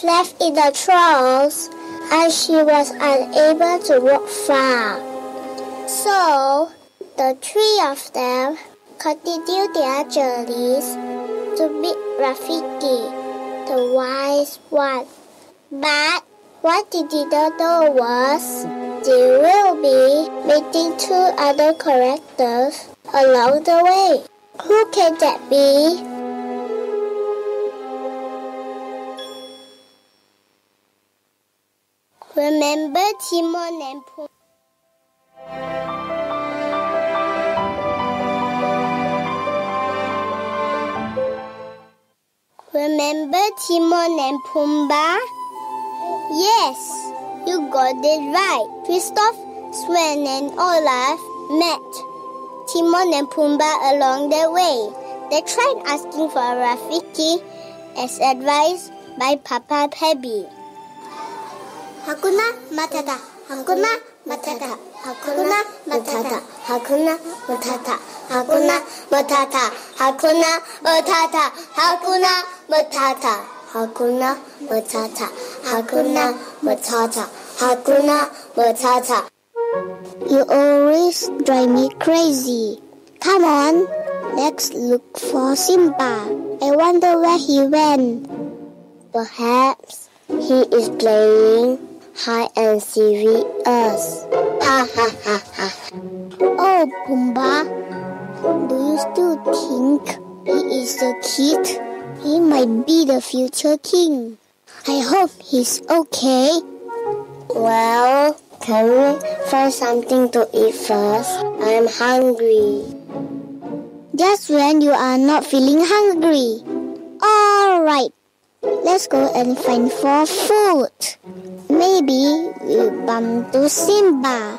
left in the troughs as she was unable to walk far. So, the three of them continued their journeys to meet Rafiki, the wise one. But what they didn't know was they will be meeting two other characters along the way. Who can that be? Remember Timon and Pumbaa? Remember Timon and Pumbaa? Yes, you got it right. Kristoff, Sven and Olaf met Timon and Pumbaa along the way. They tried asking for Rafiki as advised by Papa Pebby. Hakuna Matata, Hakuna Matata, Hakuna Matata, Hakuna Matata, Hakuna Matata, Hakuna Matata, Hakuna Matata, Hakuna Matata, Hakuna Matata, Hakuna Matata. You always drive me crazy. Come on, let's look for Simba. I wonder where he went. Perhaps he is playing hide and seek with us. Ha ha ha ha. Oh, Pumbaa, do you still think he is a kid? He might be the future king. I hope he's okay. Well, can we find something to eat first? I'm hungry. Just when you are not feeling hungry. Alright, let's go and find for food. Maybe we'll bump to Simba.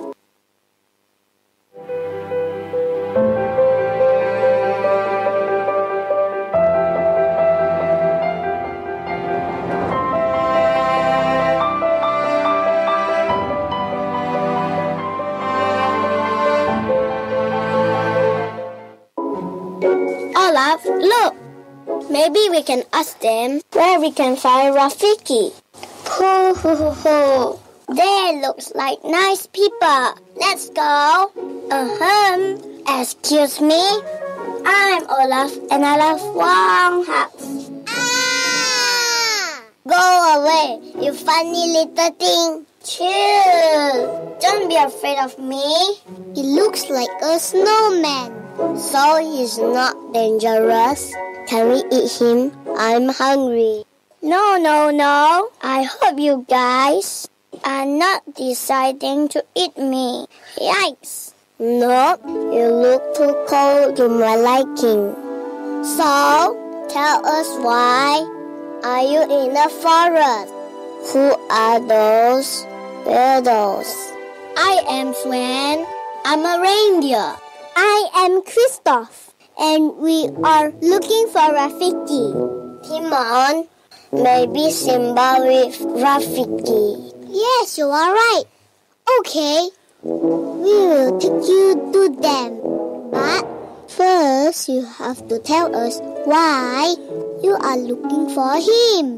Olaf, look! Maybe we can ask them where we can find Rafiki. Hoo hoo hoo hoo. They looks like nice people. Let's go. Uh-huh. Excuse me? I'm Olaf and I love warm hugs. Ah! Go away, you funny little thing. Chill. Don't be afraid of me. He looks like a snowman. So he's not dangerous. Can we eat him? I'm hungry. No, no, no. I hope you guys are not deciding to eat me. Yikes. No, you look too cold to my liking. So, tell us why are you in the forest? Who are those weirdos? I am Sven. I'm a reindeer. I am Kristoff. And we are looking for Rafiki. Timon, maybe Simba with Rafiki. Yes, you are right. Okay, we will take you to them. But first, you have to tell us why you are looking for him.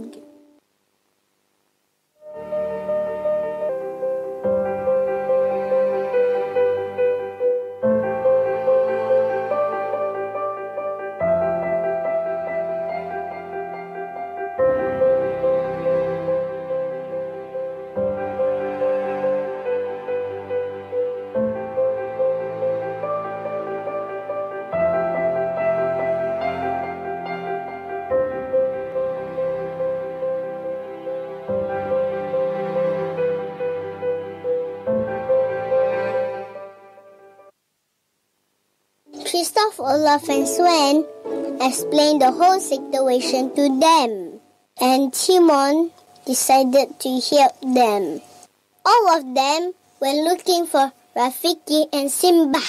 Kristoff, Olaf and Sven explained the whole situation to them, and Timon decided to help them. All of them were looking for Rafiki and Simba.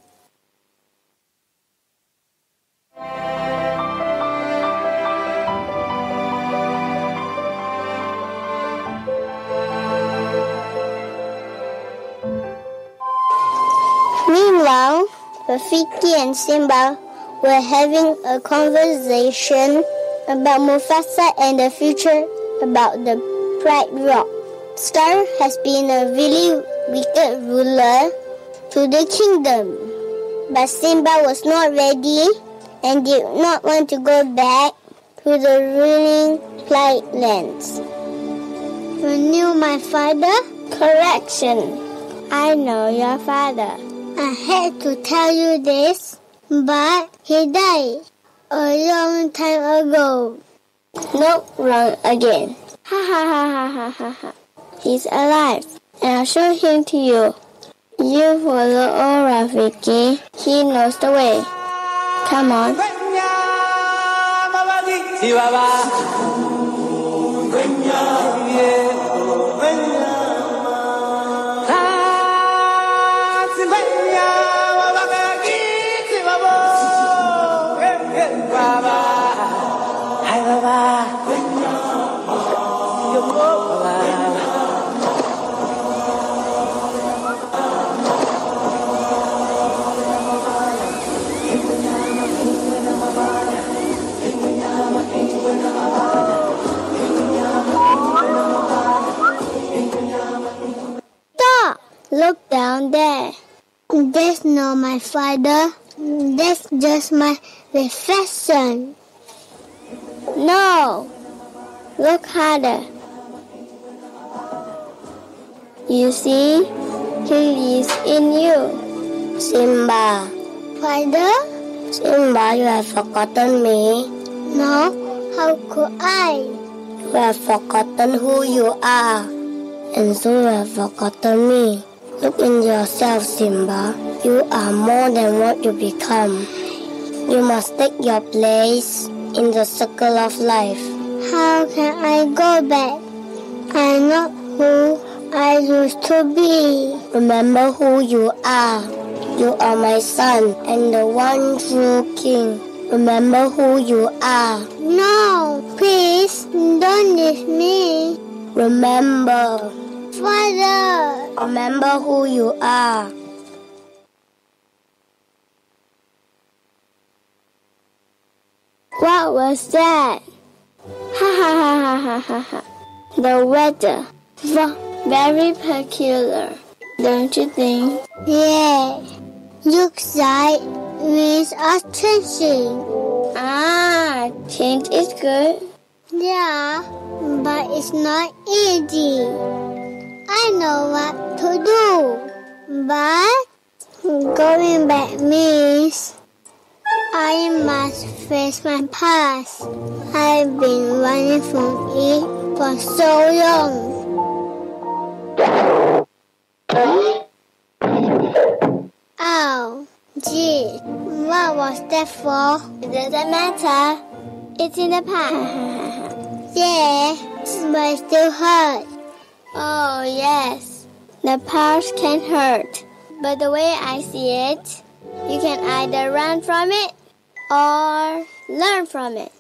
Meanwhile, Rafiki and Simba were having a conversation about Mufasa and the future about the Pride Rock. Scar has been a really wicked ruler to the kingdom. But Simba was not ready and did not want to go back to the ruling Pride lands. You knew my father? Correction. I know your father. I had to tell you this, but he died a long time ago. No, wrong again. Ha ha ha ha ha ha ha. He's alive, and I'll show him to you. You follow old Rafiki. He knows the way. Come on. Look down there. That's not my father. That's just my reflection. No. Look harder. You see? He lives in you. Simba. Father? Simba, you have forgotten me. No. How could I? You have forgotten who you are. And so you have forgotten me. Look in yourself, Simba. You are more than what you become. You must take your place in the circle of life. How can I go back? I'm not who I used to be. Remember who you are. You are my son and the one true king. Remember who you are. No, please, don't leave me. Remember. Father! Remember who you are. What was that? Ha ha ha ha ha ha ha. The weather. Very peculiar, don't you think? Yeah. Looks like means us changing. Ah, change is good. Yeah, but it's not easy. I know what to do, but going back means I must face my past. I've been running from it for so long. Ow, gee, what was that for? It doesn't matter. It's in the past. Yeah, but it still hurts. Oh, yes. The past can hurt. But the way I see it, you can either run from it or learn from it.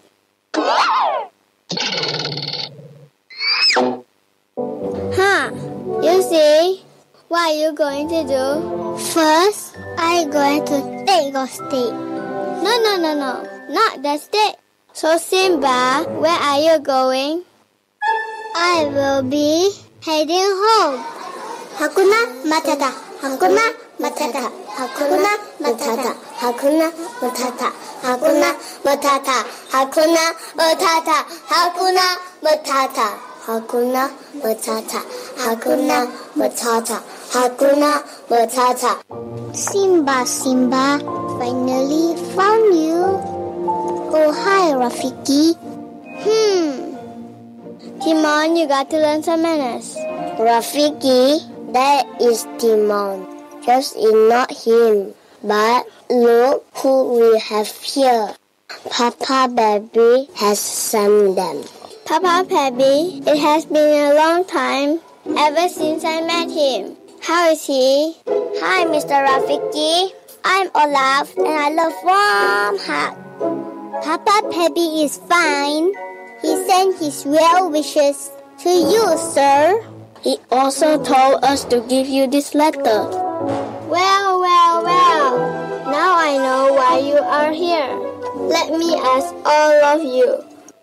Huh. You see? What are you going to do? First, I'm going to take your stick. No, no, no, no. Not the stick. So, Simba, where are you going? I will be heading home. Hakuna Matata, Hakuna Matata, Hakuna Matata, Hakuna Matata, Hakuna Matata, Hakuna Matata, Hakuna Matata, Hakuna Matata, Hakuna Matata, Hakuna Matata. Simba, Simba, finally found you. Oh, hi, Rafiki. Hmm. Timon, you got to learn some manners. Rafiki, that is Timon. Just not him. But look who we have here. Papa Baby has sent them. Papa Baby, it has been a long time ever since I met him. How is he? Hi, Mister Rafiki. I'm Olaf and I love warm hug. Papa Baby is fine. He sent his well wishes to you, sir. He also told us to give you this letter. Well, well, well. Now I know why you are here. Let me ask all of you.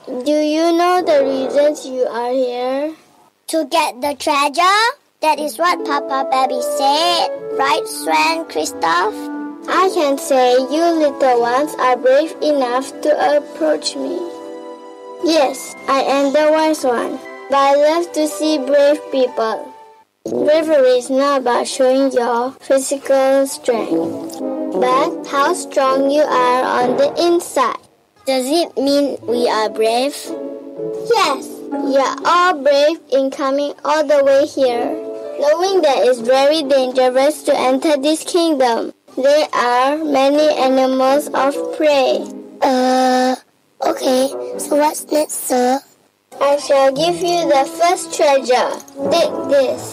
Do you know the reasons you are here? To get the treasure? That is what Papa Baby said. Right, Sven, Kristoff? I can say you little ones are brave enough to approach me. Yes, I am the wise one, but I love to see brave people. Bravery is not about showing your physical strength, but how strong you are on the inside. Does it mean we are brave? Yes, you are all brave in coming all the way here, knowing that it's very dangerous to enter this kingdom. There are many animals of prey. Uh, okay, so what's next, sir? I shall give you the first treasure. Take this.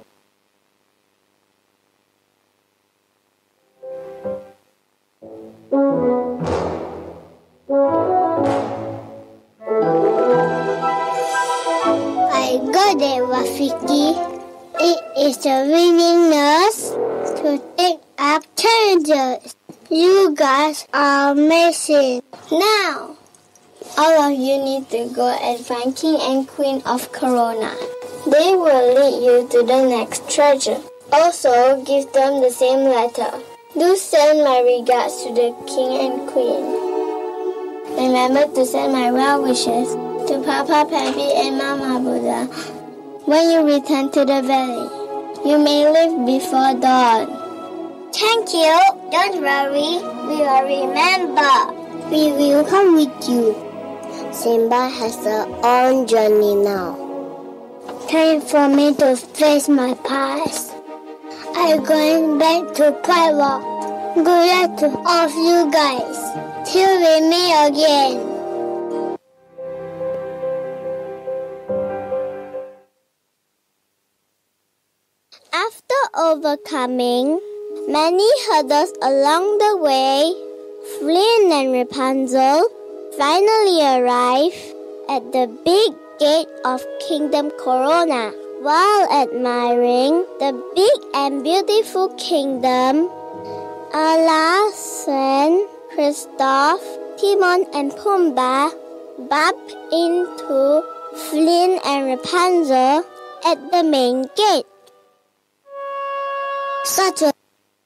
I got it, Rafiki. It is a willingness to take up treasures. You guys are amazing. Now, all of you need to go and find King and Queen of Corona. They will lead you to the next treasure. Also, give them the same letter. Do send my regards to the King and Queen. Remember to send my well wishes to Papa Peppy and Mama Buddha when you return to the valley. You may live before dawn. Thank you. Don't worry. We will remember. We will come with you. Simba has her own journey now. Time for me to face my past. I'm going back to Pirate. Good luck to all of you guys. Till we meet again. After overcoming many hurdles along the way, Flynn and Rapunzel finally arrive at the big gate of Kingdom Corona. While admiring the big and beautiful kingdom, Ala, Sven, Kristoff, Timon, and Pumbaa bump into Flynn and Rapunzel at the main gate. Such a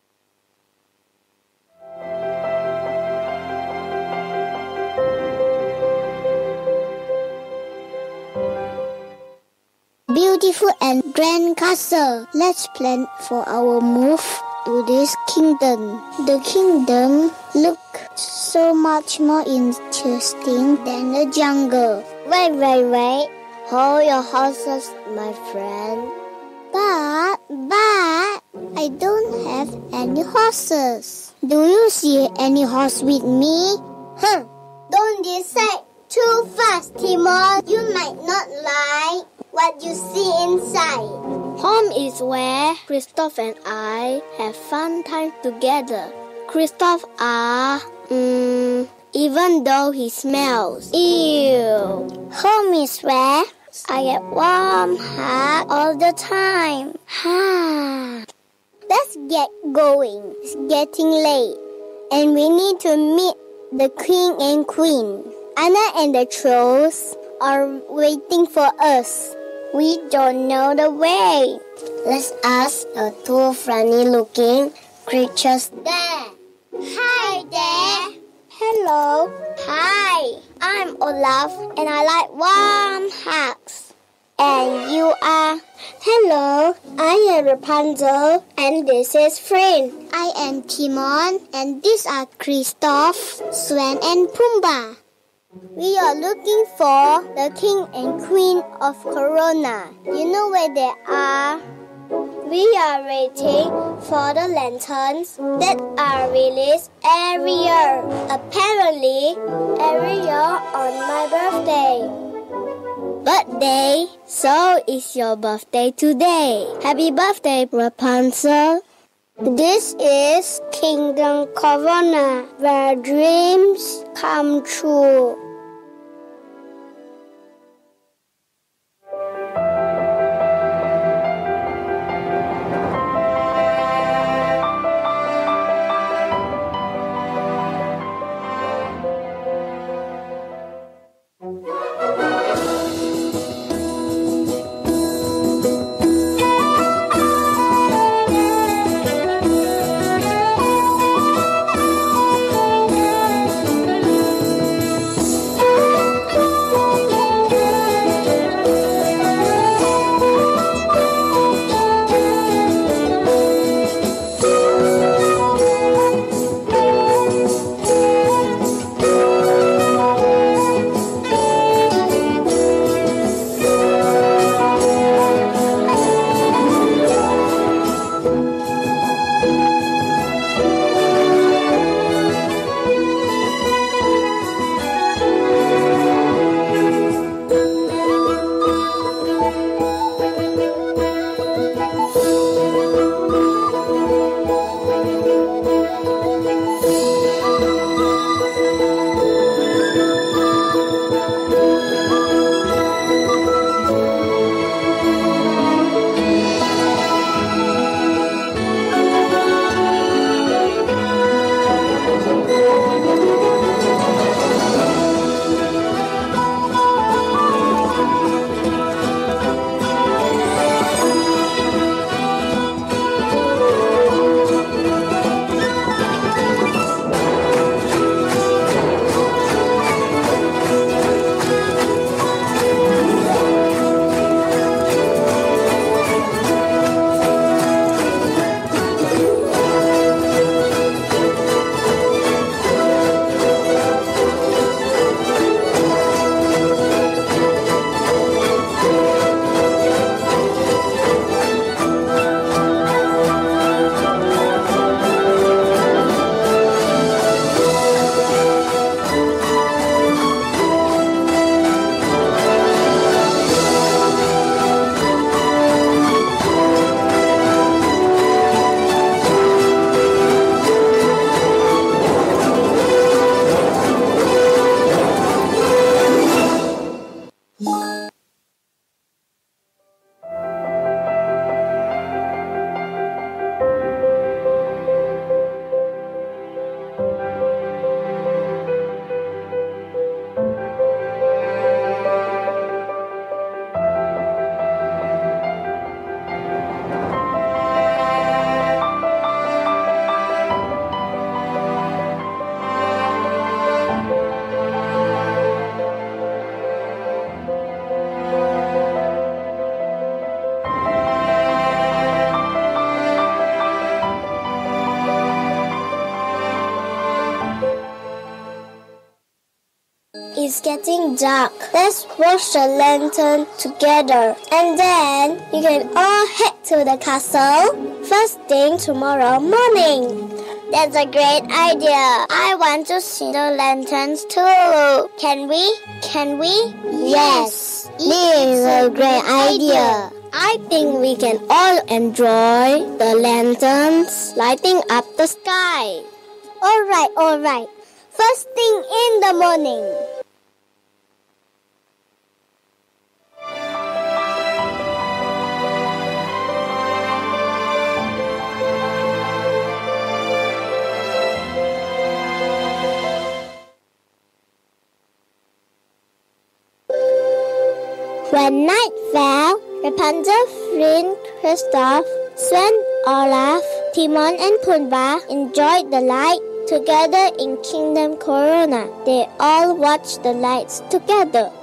beautiful and grand castle. Let's plan for our move to this kingdom. The kingdom looks so much more interesting than the jungle. Wait, wait, wait. Hold your horses, my friend. But, but, I don't have any horses. Do you see any horse with me? Huh. Don't decide too fast, Timon. You might not like what you see inside. Home is where Kristoff and I have fun time together. Kristoff ah, mm, even though he smells. Ew. Home is where I get warm hug all the time. Ha. Let's get going. It's getting late. And we need to meet the king and queen. Anna and the trolls are waiting for us. We don't know the way. Let's ask the two funny-looking creatures there. Hi there. Hello. Hi. I'm Olaf and I like warm hugs. And you are? Hello. I am Rapunzel and this is Flynn. I am Timon and these are Kristoff, Sven and Pumbaa. We are looking for the king and queen of Corona. You know where they are? We are waiting for the lanterns that are released every year. Apparently, every year on my birthday. Birthday? So it's your birthday today. Happy birthday, Rapunzel. This is Kingdom Corona, where dreams come true. it's getting dark. Let's watch the lantern together. And then you can all head to the castle first thing tomorrow morning. That's a great idea. I want to see the lanterns too. Can we? Can we? Yes. This is a great idea. I think we can all enjoy the lanterns lighting up the sky. Alright, alright. First thing in the morning. When night fell, Rapunzel, Flynn, Kristoff, Sven, Olaf, Timon and Pumbaa enjoyed the light together in Kingdom Corona. They all watched the lights together.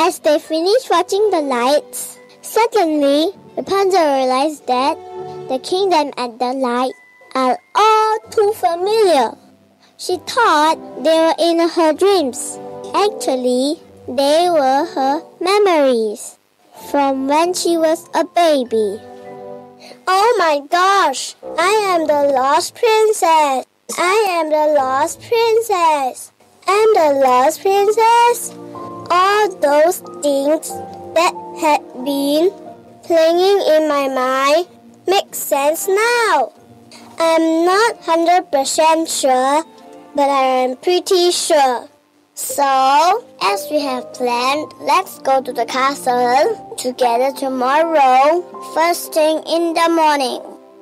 As they finished watching the lights, suddenly Rapunzel realized that the kingdom and the light are all too familiar. She thought they were in her dreams. Actually, they were her memories from when she was a baby. Oh my gosh! I am the lost princess! I am the lost princess! I'm the lost princess! All those things that had been playing in my mind make sense now. I'm not one hundred percent sure, but I am pretty sure. So, as we have planned, let's go to the castle together tomorrow, first thing in the morning.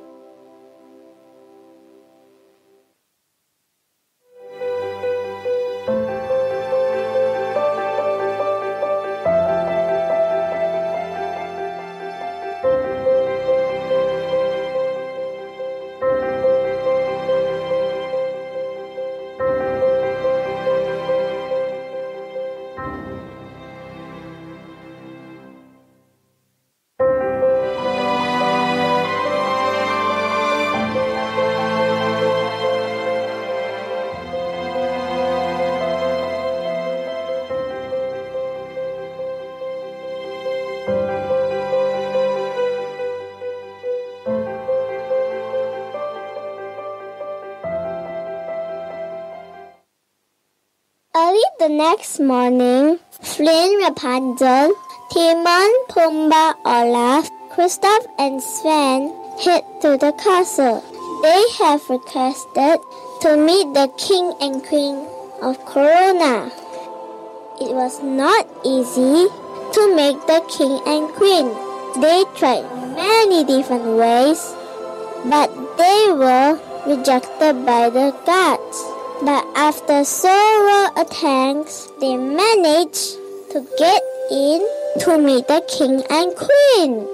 Early the next morning, Flynn, Rapunzel, Timon, Pumbaa, Olaf, Kristoff, and Sven head to the castle. They have requested to meet the king and queen of Corona. It was not easy to make the king and queen. They tried many different ways, but they were rejected by the gods. But after several attempts, they managed to get in to meet the king and queen.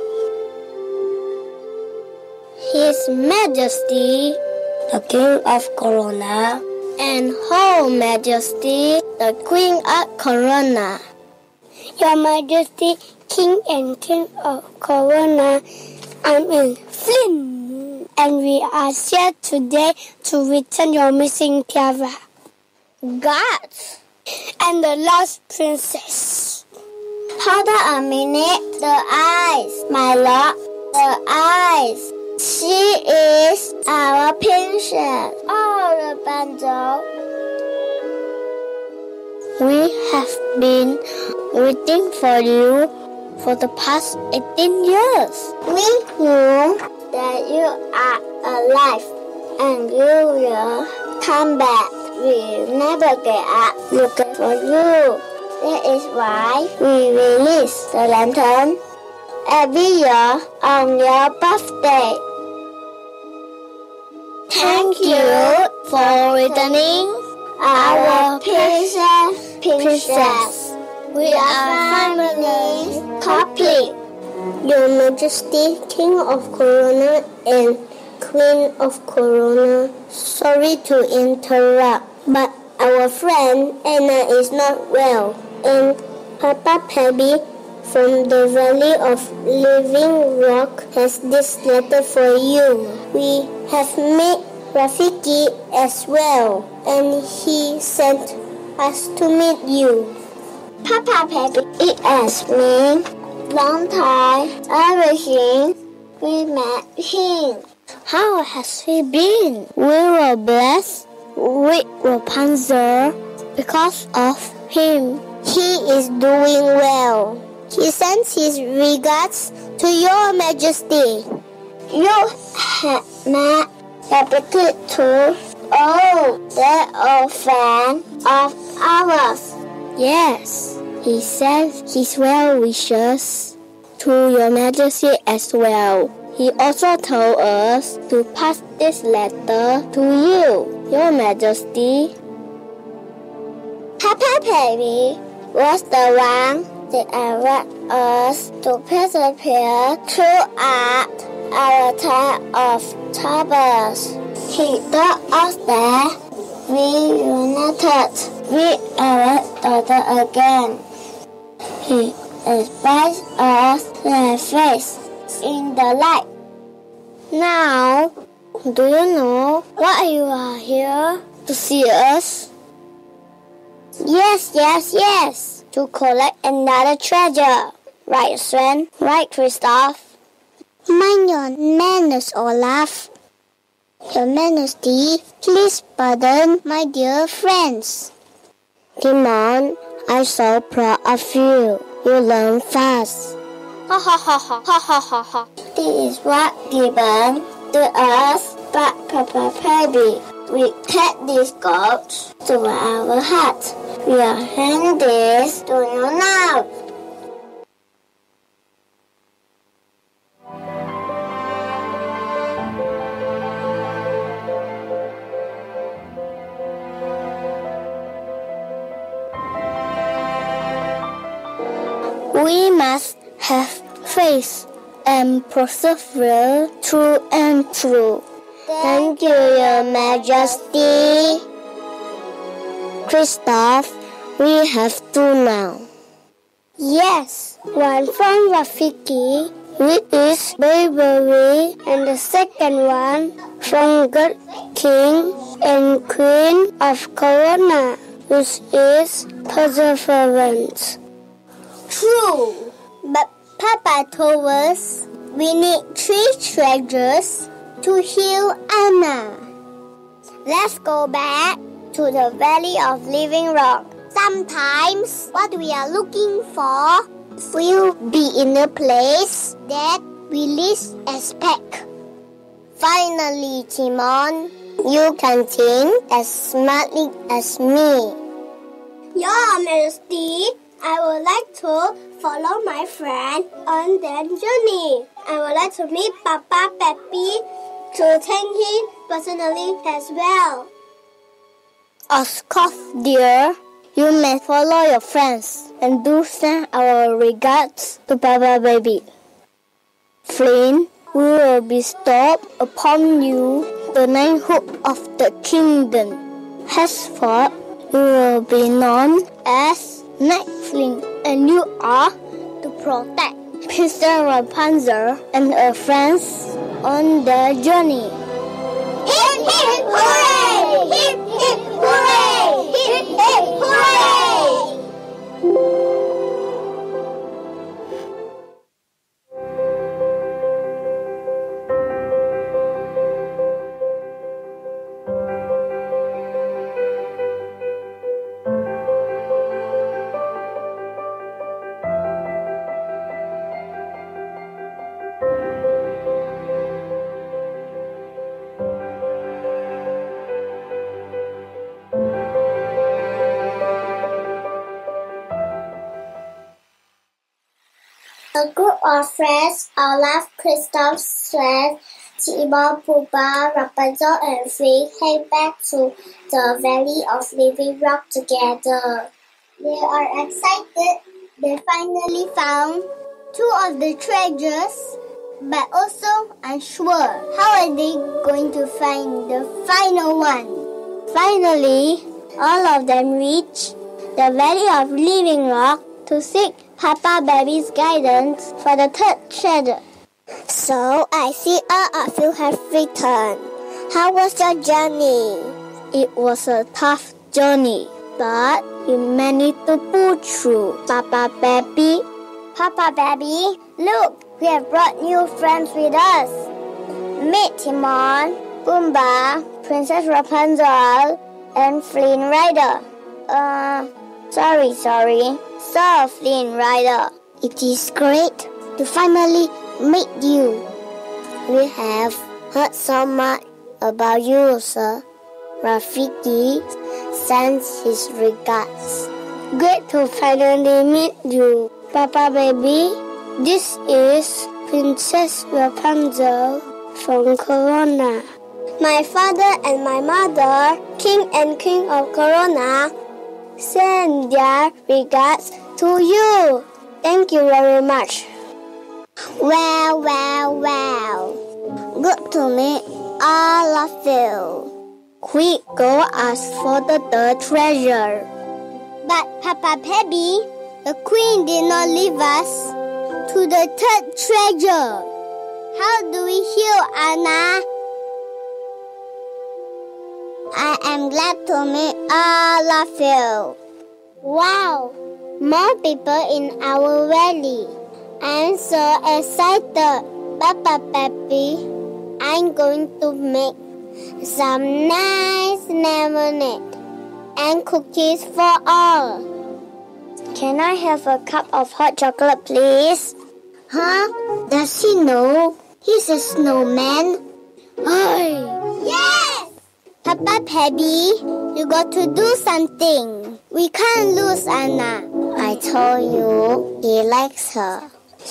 His Majesty, the King of Corona, and Her Majesty, the Queen of Corona. Your Majesty, King and Queen of Corona, I'm in Flynn. And we are here today to return your missing tiara. Gods! And the lost princess. Hold on a minute. The eyes, my lord. The eyes. She is our princess. Oh, Rapunzel. We have been waiting for you for the past eighteen years. We knew that you are alive and you will come back. We'll never get up looking for you. That is why we release the lantern every year on your birthday. Thank you for returning our princess. princess. We are family complete. Your Majesty, King of Corona and Queen of Corona, sorry to interrupt, but our friend Anna is not well, and Papa Pebby from the Valley of Living Rock has this letter for you. We have met Rafiki as well, and he sent us to meet you. Papa Pebby, it has been long time ever since we met him. How has he been? We were blessed with Rapunzel because of him. He is doing well. He sends his regards to your Majesty. You have met Rabbit too. Oh, they're a fan of ours. Yes, he sends his well wishes to your Majesty as well. He also told us to pass this letter to you, your Majesty. Papa Pebby was the one that allowed us to persevere throughout our time of troubles. He taught us that we united with our daughter again. He expressed us their face in the light. Now, do you know why you are here to see us? Yes, yes, yes. To collect another treasure. Right, Sven? Right, Christoph? Mind your manners, Olaf. Your Majesty, please pardon my dear friends. Timon, I'm so proud of you. You learn fast. Ha ha ha ha ha ha ha ha. This is what given to us by Papa Baby. We take this goat to our heart. We are hand this to you now. We must have faith and persevere through and through. Thank you, Your Majesty. Christoph, we have two now. Yes, one from Rafiki, which is bravery, and the second one from God King and Queen of Corona, which is perseverance. True, but Papa told us we need three treasures to heal Anna. Let's go back to the Valley of Living Rock. Sometimes what we are looking for will be in a place that we least expect. Finally, Timon, you can think as smartly as me. Your Majesty, I would like to follow my friend on their journey. I would like to meet Papa Peppy to thank him personally as well. Of course, dear. You may follow your friends and do send our regards to Papa Baby. Flynn, we will bestow upon you the knighthood of the kingdom. Henceforth, you will be known as Knight Flynn, and you are to protect Mister Rapunzel and her friends on their journey. Hip hip hooray! Hip hip hooray! Hip hip hooray! A group of friends, Olaf, Christoph, Sven, Timon, Pumbaa, Rapunzel, and Flynn came back to the Valley of Living Rock together. They are excited. They finally found two of the treasures, but also unsure. How are they going to find the final one? Finally, all of them reached the Valley of Living Rock to seek Papa Baby's guidance for the third treasure. So, I see all of you have returned. How was your journey? It was a tough journey, but we managed to pull through. Papa Baby, Papa Baby, look, we have brought new friends with us. Meet Timon, Pumbaa, Princess Rapunzel, and Flynn Rider. Uh, sorry, sorry. Sir Flynn Rider, it is great to finally meet you. We have heard so much about you, sir. Rafiki sends his regards. Great to finally meet you, Papa Baby. This is Princess Rapunzel from Corona. My father and my mother, King and Queen of Corona, send their regards to you. Thank you very much. Well, well, well. Good to meet all of you. We go ask for the third treasure. But Papa Baby, The queen did not leave us. To the third treasure. How do we heal, Anna? I am glad to meet all of you. Wow, more people in our valley. I'm so excited. Papa Peppy, I'm going to make some nice lemonade and cookies for all. Can I have a cup of hot chocolate, please? Huh? Does he know? He's a snowman. Hey! Yes! Papa Peppy, you got to do something. We can't lose Anna. I told you he likes her.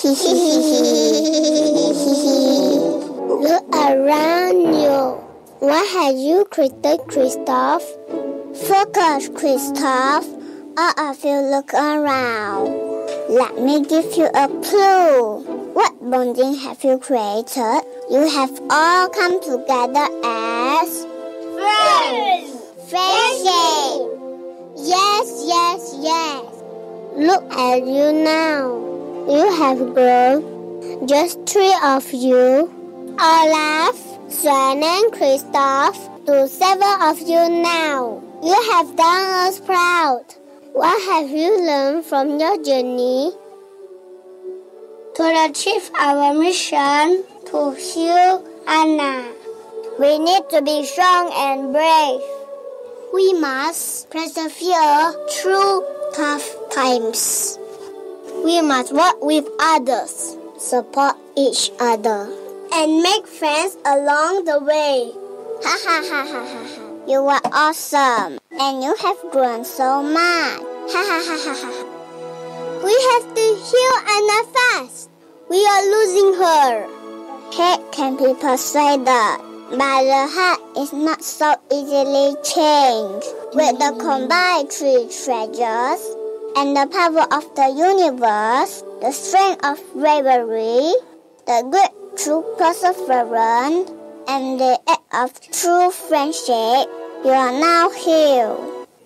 Look around you. What have you created, Christoph? Focus, Christoph. All of you look around. Let me give you a clue. What bonding have you created? You have all come together as friends. Friendship. Yes, yes, yes. Look at you now. You have grown. Just three of you. Olaf, Sven and Christoph. To seven of you now. You have done us proud. What have you learned from your journey? To achieve our mission to heal Anna, we need to be strong and brave. We must persevere through tough times. We must work with others, support each other, and make friends along the way. Ha ha ha ha ha ha. You are awesome, and you have grown so much. Ha ha ha ha ha. We have to heal Anna fast. We are losing her. Head can be persuaded, but the heart is not so easily changed. With the combined three treasures and the power of the universe, the strength of bravery, the great true perseverance, and the act of true friendship, you are now healed.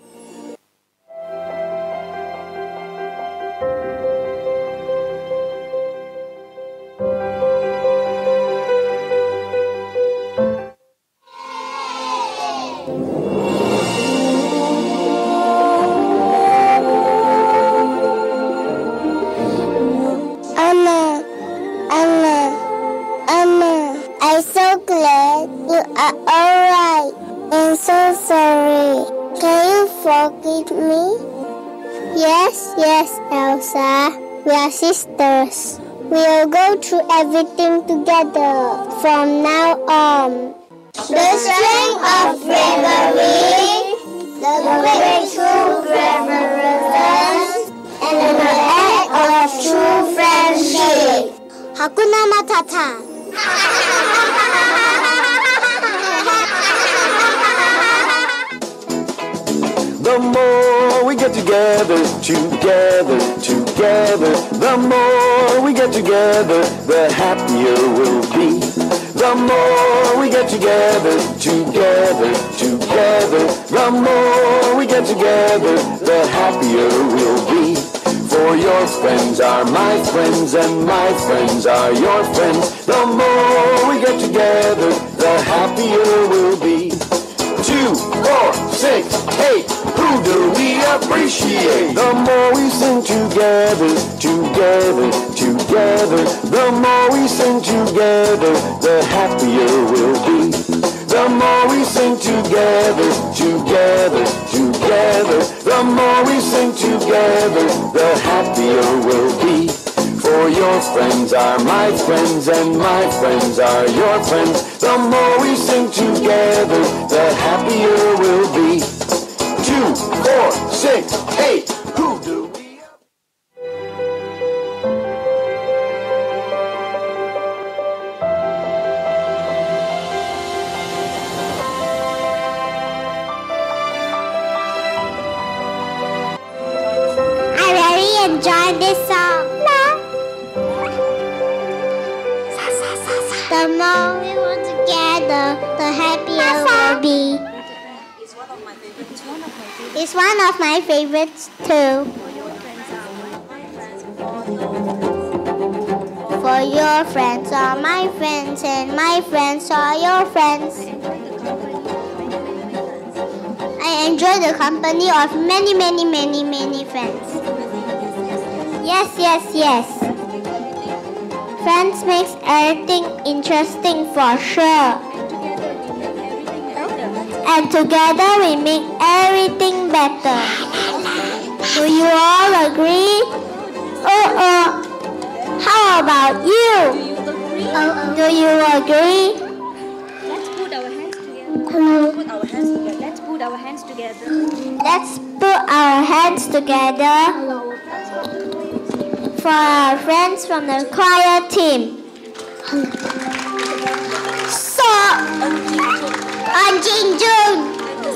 Anna, Anna, Anna, I'm so glad you are alright. I'm so sorry. Can you forgive me? Yes, yes, Elsa. We are sisters. We'll go through everything together from now on. The strength of bravery, the great true perseverance, and the act of true friendship. Hakuna Matata. The more we get together, together, together, the more we get together, the happier we'll be. The more we get together, together, together, the more we get together, the happier we'll be. For your friends are my friends and my friends are your friends. The more we get together, the happier we'll be. Two, four, six, eight, who do we appreciate? The more we sing together, together, together, the more we sing together, the happier we'll be. The more we sing together, together, together, the more we sing together, the happier we'll be. For your friends are my friends and my friends are your friends. The more we sing together, the happier we'll be. Two, four, six, eight, who do we? I really enjoyed this song. The more we work together, the happier we'll be. It's one of my favorites. One of my favorites. It's one of my favorites too. For your friends are for your friends are my friends, and my friends are your friends. I enjoy the company of many, many, many, many friends. Yes, yes, yes. Friends makes everything interesting for sure. And together we make everything better. Do you all agree? Oh, oh. How about you? Do you agree? Let's put our hands together. Put our hands together. Let's put our hands together. Let's put our hands together for our friends from the choir team. So, on Jin Jun.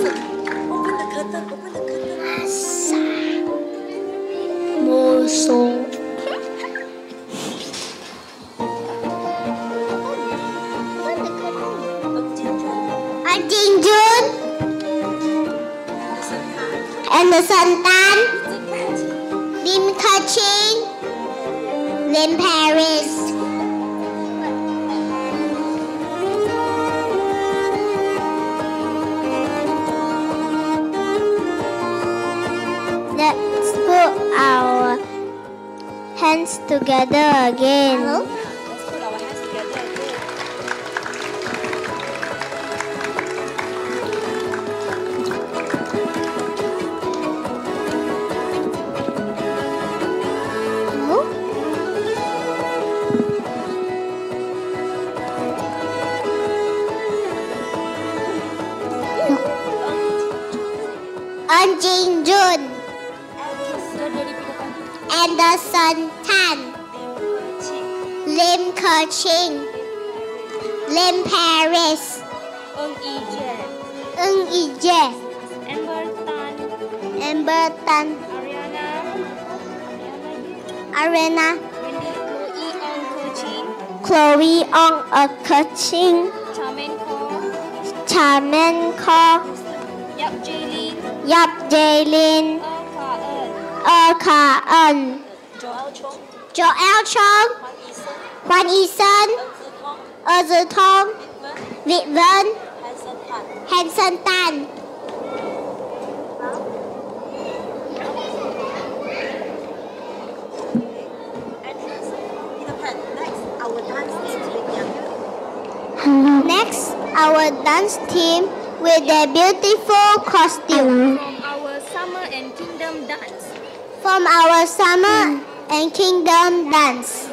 So. Jin Jun and the Santan, Lim Ka-ching, Lim Paris. Let's put our hands together again. Let's put our hands together again. On Jin Jun and the Sun Tan, Lim Ka-ching, Lim Paris, Ung Ije, Ung Ije, Amber Tan, Amber Tan, Ariana, Arena, Chloe Ong Chloe Ong Ko-ching, A-Ka-ching, Charmaine Ko, Charmaine Ko, Yap Jaylin, Yap Jaylin, Er Ka Er Ka-eun, Eun, Joel Chong, Joel Chong, Hwan Yi-sun, Er Zi-tong, Viet Vân, Hanson Tan. Next, our dance team with their beautiful costume. from our Summer and Kingdom dance. From our Summer and Kingdom dance.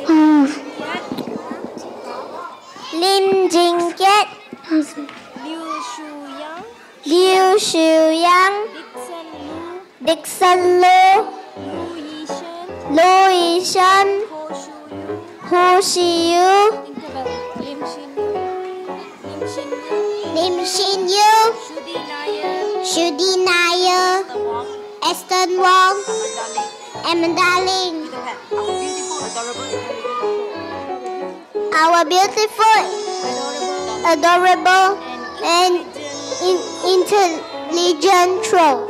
Lim Jin Kiet, Liu Shu-yang, Liu Shu-yang, Dixon Lu, Dixon Lu, Lu Yishen, Lu Yishen, Ho Shu-yu, Hu Shi-yu, Lim Shin, Lim Shin, Lim Shin-yu, Shudi Nair, Shudi Nair, Esther Wong, Amanda Ling. Our beautiful, adorable, and in intelligent troll.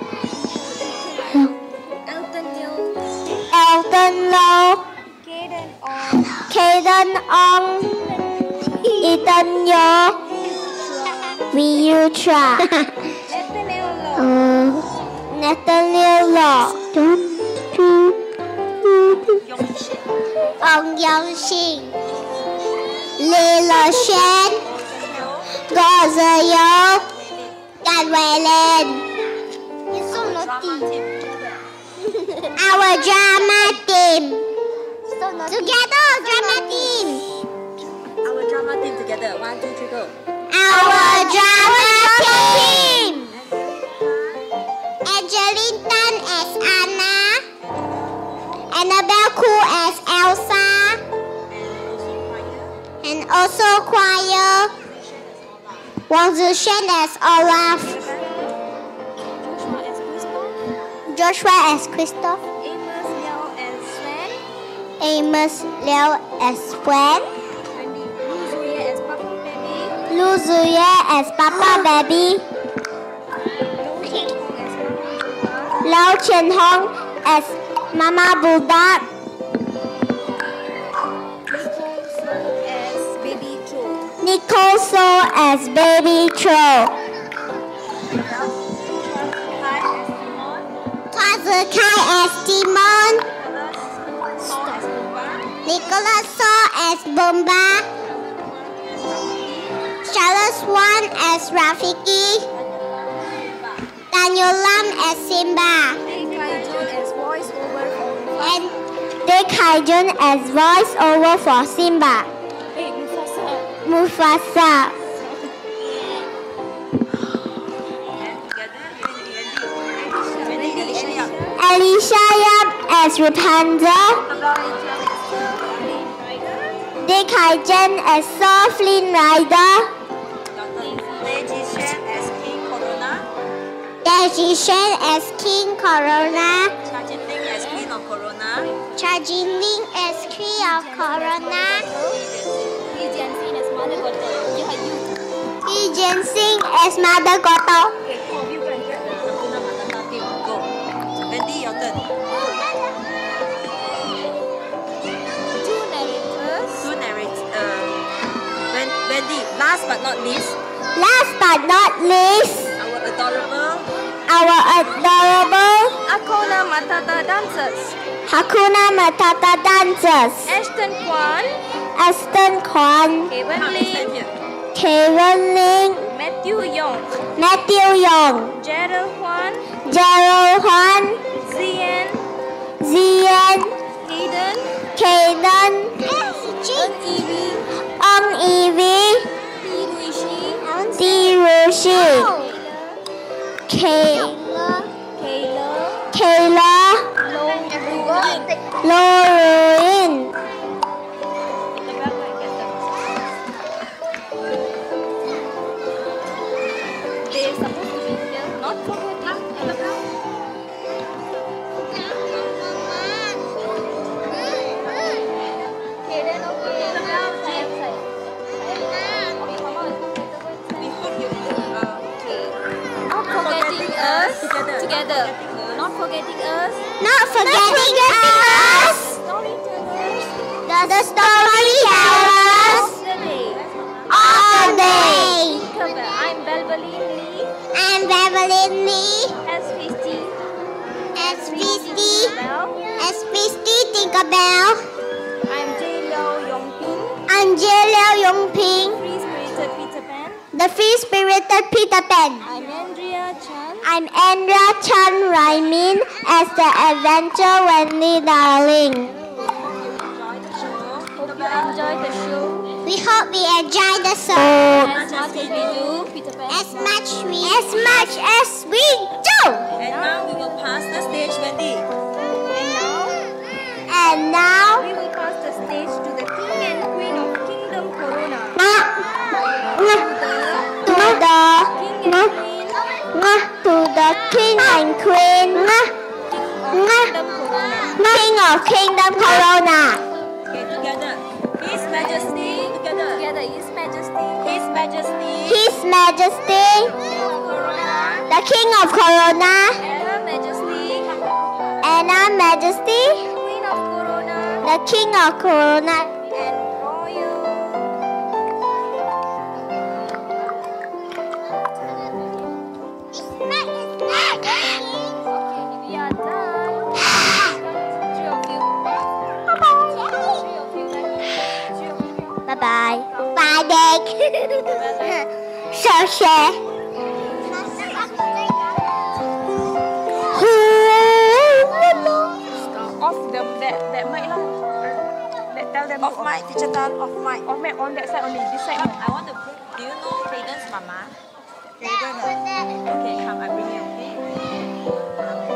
Elton Liu, Elton Lau, Kaden Ong, Kaden Ong, Ethan Yo, Miyu Chua, Nathaniel Law, uh, Nathaniel Law, Ong Yong Shin, Lê Lơ Shen, Go Giờ Yo, Can Wei Lên. You're so naughty. Our drama team. Together, drama team. our drama team together. One, two, three, go. Our drama team. Angeline Tan as Anna, Annabelle Khoo as Elsa, and also choir, Wang Zishen as Olaf, Joshua as Christoph, Amos Liao and Sven, Amos Liao as Sven, Lu Zuye as Papa Baby, Lu Zuye as Papa Baby, Lau Chen Hong as Mama Bulldog, Nicole saw as baby troll. Twazukai as Timon. Nicholas saw as Bomba. Charles Swan as Rafiki. Daniel Lam as Simba. And Dick Haijun as voice over for Simba. Mufasa. Alicia Yap as Rapunzel. Dick Haijun as Saw Flynn Rider. Deji Shen as King Corona. Charging Ling as Queen of Corona. Lee Jian Sing as Mother Goto. Wendy, your turn. Two narrators. Two narrators. Uh, Wendy, last but not least. Last but not least. Our adorable. Our adorable. Hakuna Matata dancers. Hakuna Matata dancers. Ashton Kwan. Aston Kwan. Kevin Ling. Kevin Ling. Matthew Young. Matthew Young. Gerald Huan. Gerald Huan. Zian. Zian. Hayden. Kaden. Ung Evi. Ong Evie. Lee Ruishi. Di Rushi. Kayla. Kayla. Lauren. They're supposed to be here, not forgetting. Not forgetting us together. Not forgetting us. Not forgetting us. Storytellers. The storytellers. All All the day. day. I'm Belvaline Lee. I'm Beverly Lee. As Fisty. As Fisty. As Fisty Tinkerbell. I'm J. Liao Yongping. I'm J. Liao Yongping. Free Spirited Peter Pan. The Free Spirited Peter Pan. I'm Andrea Chan. I'm Andrea Chan Raimin as the Adventure Wendy Darling. Hope you enjoy the show. We hope we enjoy the show. As much as we do, Peter Pan. As much we as much as we do. And now we will pass the stage, Wendy. And now, And now we will pass the stage to the King and Queen of Kingdom Corona. to the to the King and Queen King of Kingdom Corona. Okay, together. His Majesty. Together. Together, His Majesty. His Majesty. His Majesty, Corona. the King of Corona, And Her Majesty. and Our Majesty, Queen of Corona. the King of Corona, And Royal. We are done. Three of you. Three of you left. Three of you. bye bye. Bye, Dick. So share. Off them that that mic lah. Let tell them Off mic, teacher Tan, off mic. off mic on that side only. This side. I want to bring, do you know Caden's mama? Caden, ah? Okay, come, I bring you, okay?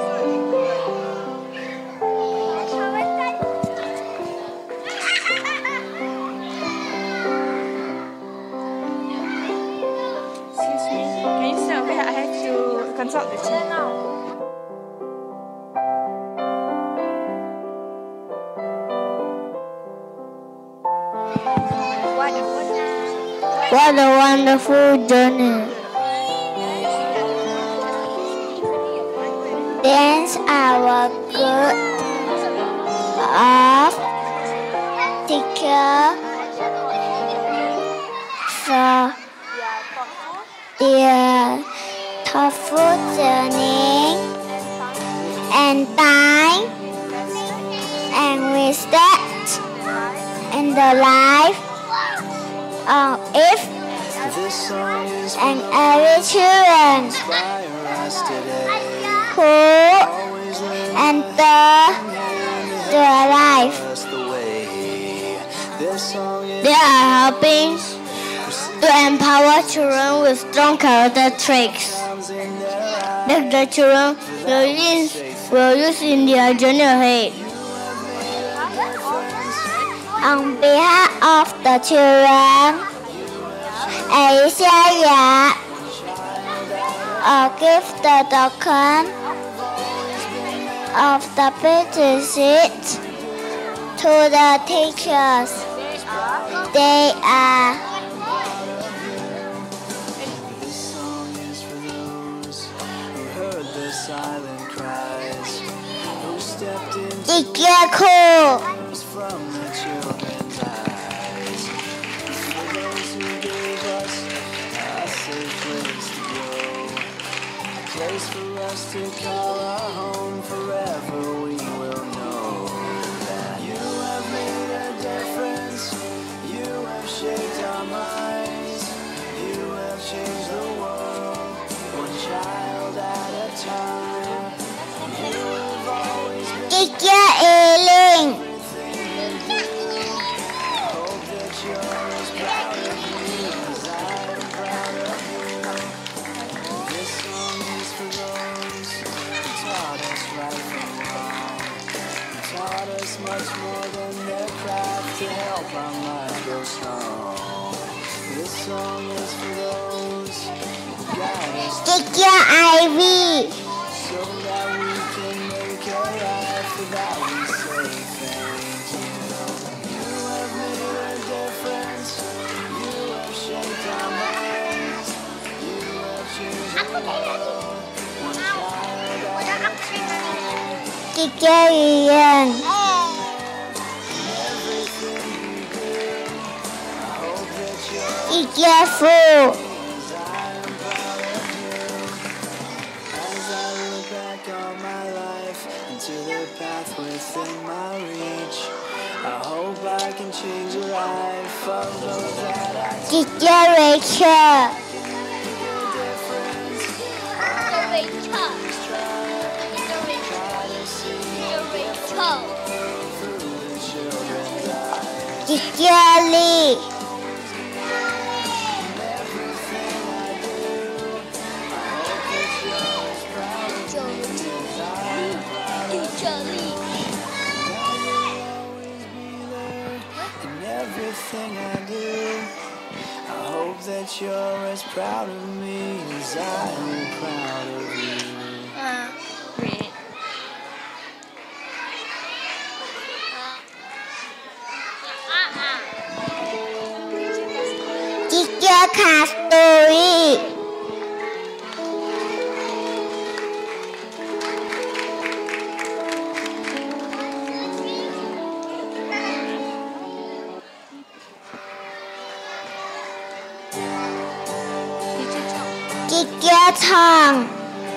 Excuse me. Can you sit okay? I have to consult the chair now. What a wonderful journey. Dance our good of teacher for their thoughtful journey and time and respect in the life of each and every children who enter their life. They are helping to empower children with strong character traits that the children will use, will use in their journey ahead. On behalf of the children, Alicia Yap will give the token of the gratitude to the teachers. They are teacher cool. Place for us to call our home forever. We will know that you have made a difference. You have shaped our minds. You have changed the world, one child at a time. You have always been Teacher Eileen. Hope that you're as proud of me as I am proud of you. This song is for those who taught us right from wrong, who taught us much more than their craft to help our minds grow strong. This song is for those who guide us Teacher Ivy. so that we can make a life without we say thank you. You have made a difference. You have shaped our minds. You have changed the world, one child at a time. Teacher Ian. Everything you do, I hope that you're Teacher Fu. as I look back on my life into the path within my reach. I hope I can change the life of those that I Teacher Rachel. Teacher Lee. in everything I do. I hope that you're as proud of me as I am proud of you. Teacher Kasturi. Teacher Chong.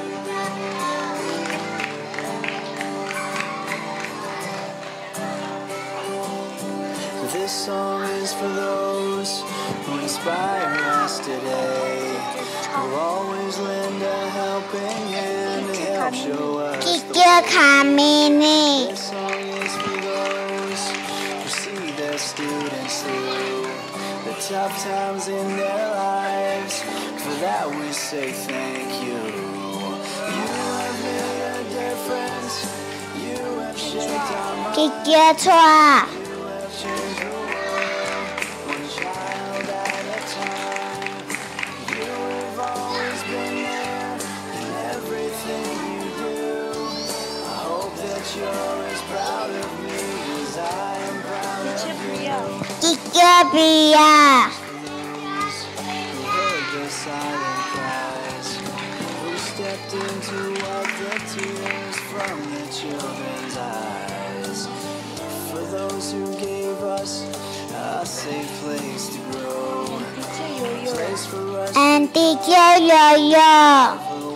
This song is for those who inspire us today, who always lend a helping hand to help show us the Teacher Kamini. This song is for those who see their students through the tough times in their lives. For that we say thank you. You have made a difference. You have shaped our minds. Teacher Chua. You have changed the world, one child at a time. You have always been there in everything you do. I hope that you're as proud of me as I am proud of you. Teacher Bria. Who heard the silent cries, who stepped in to wipe the tears from the children's eyes. For those who gave us a safe place to grow. and teacher Yo-Yo.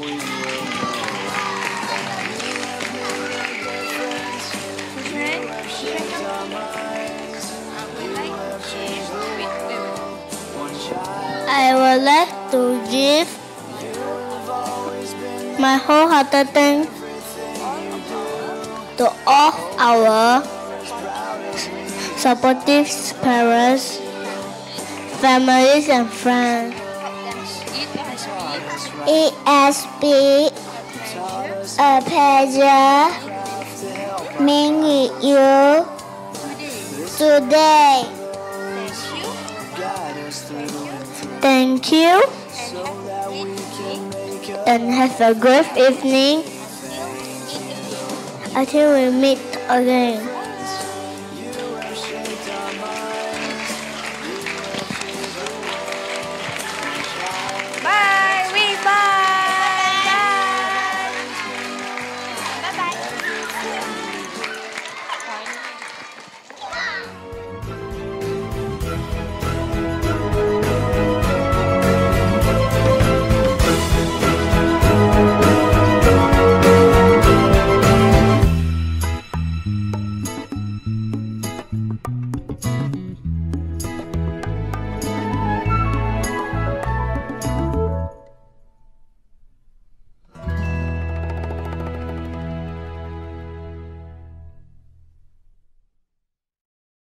I would like to give my wholehearted thanks to all our supportive parents, families, and friends. It has been a pleasure meeting you today. Thank you, and have a great evening until we meet again.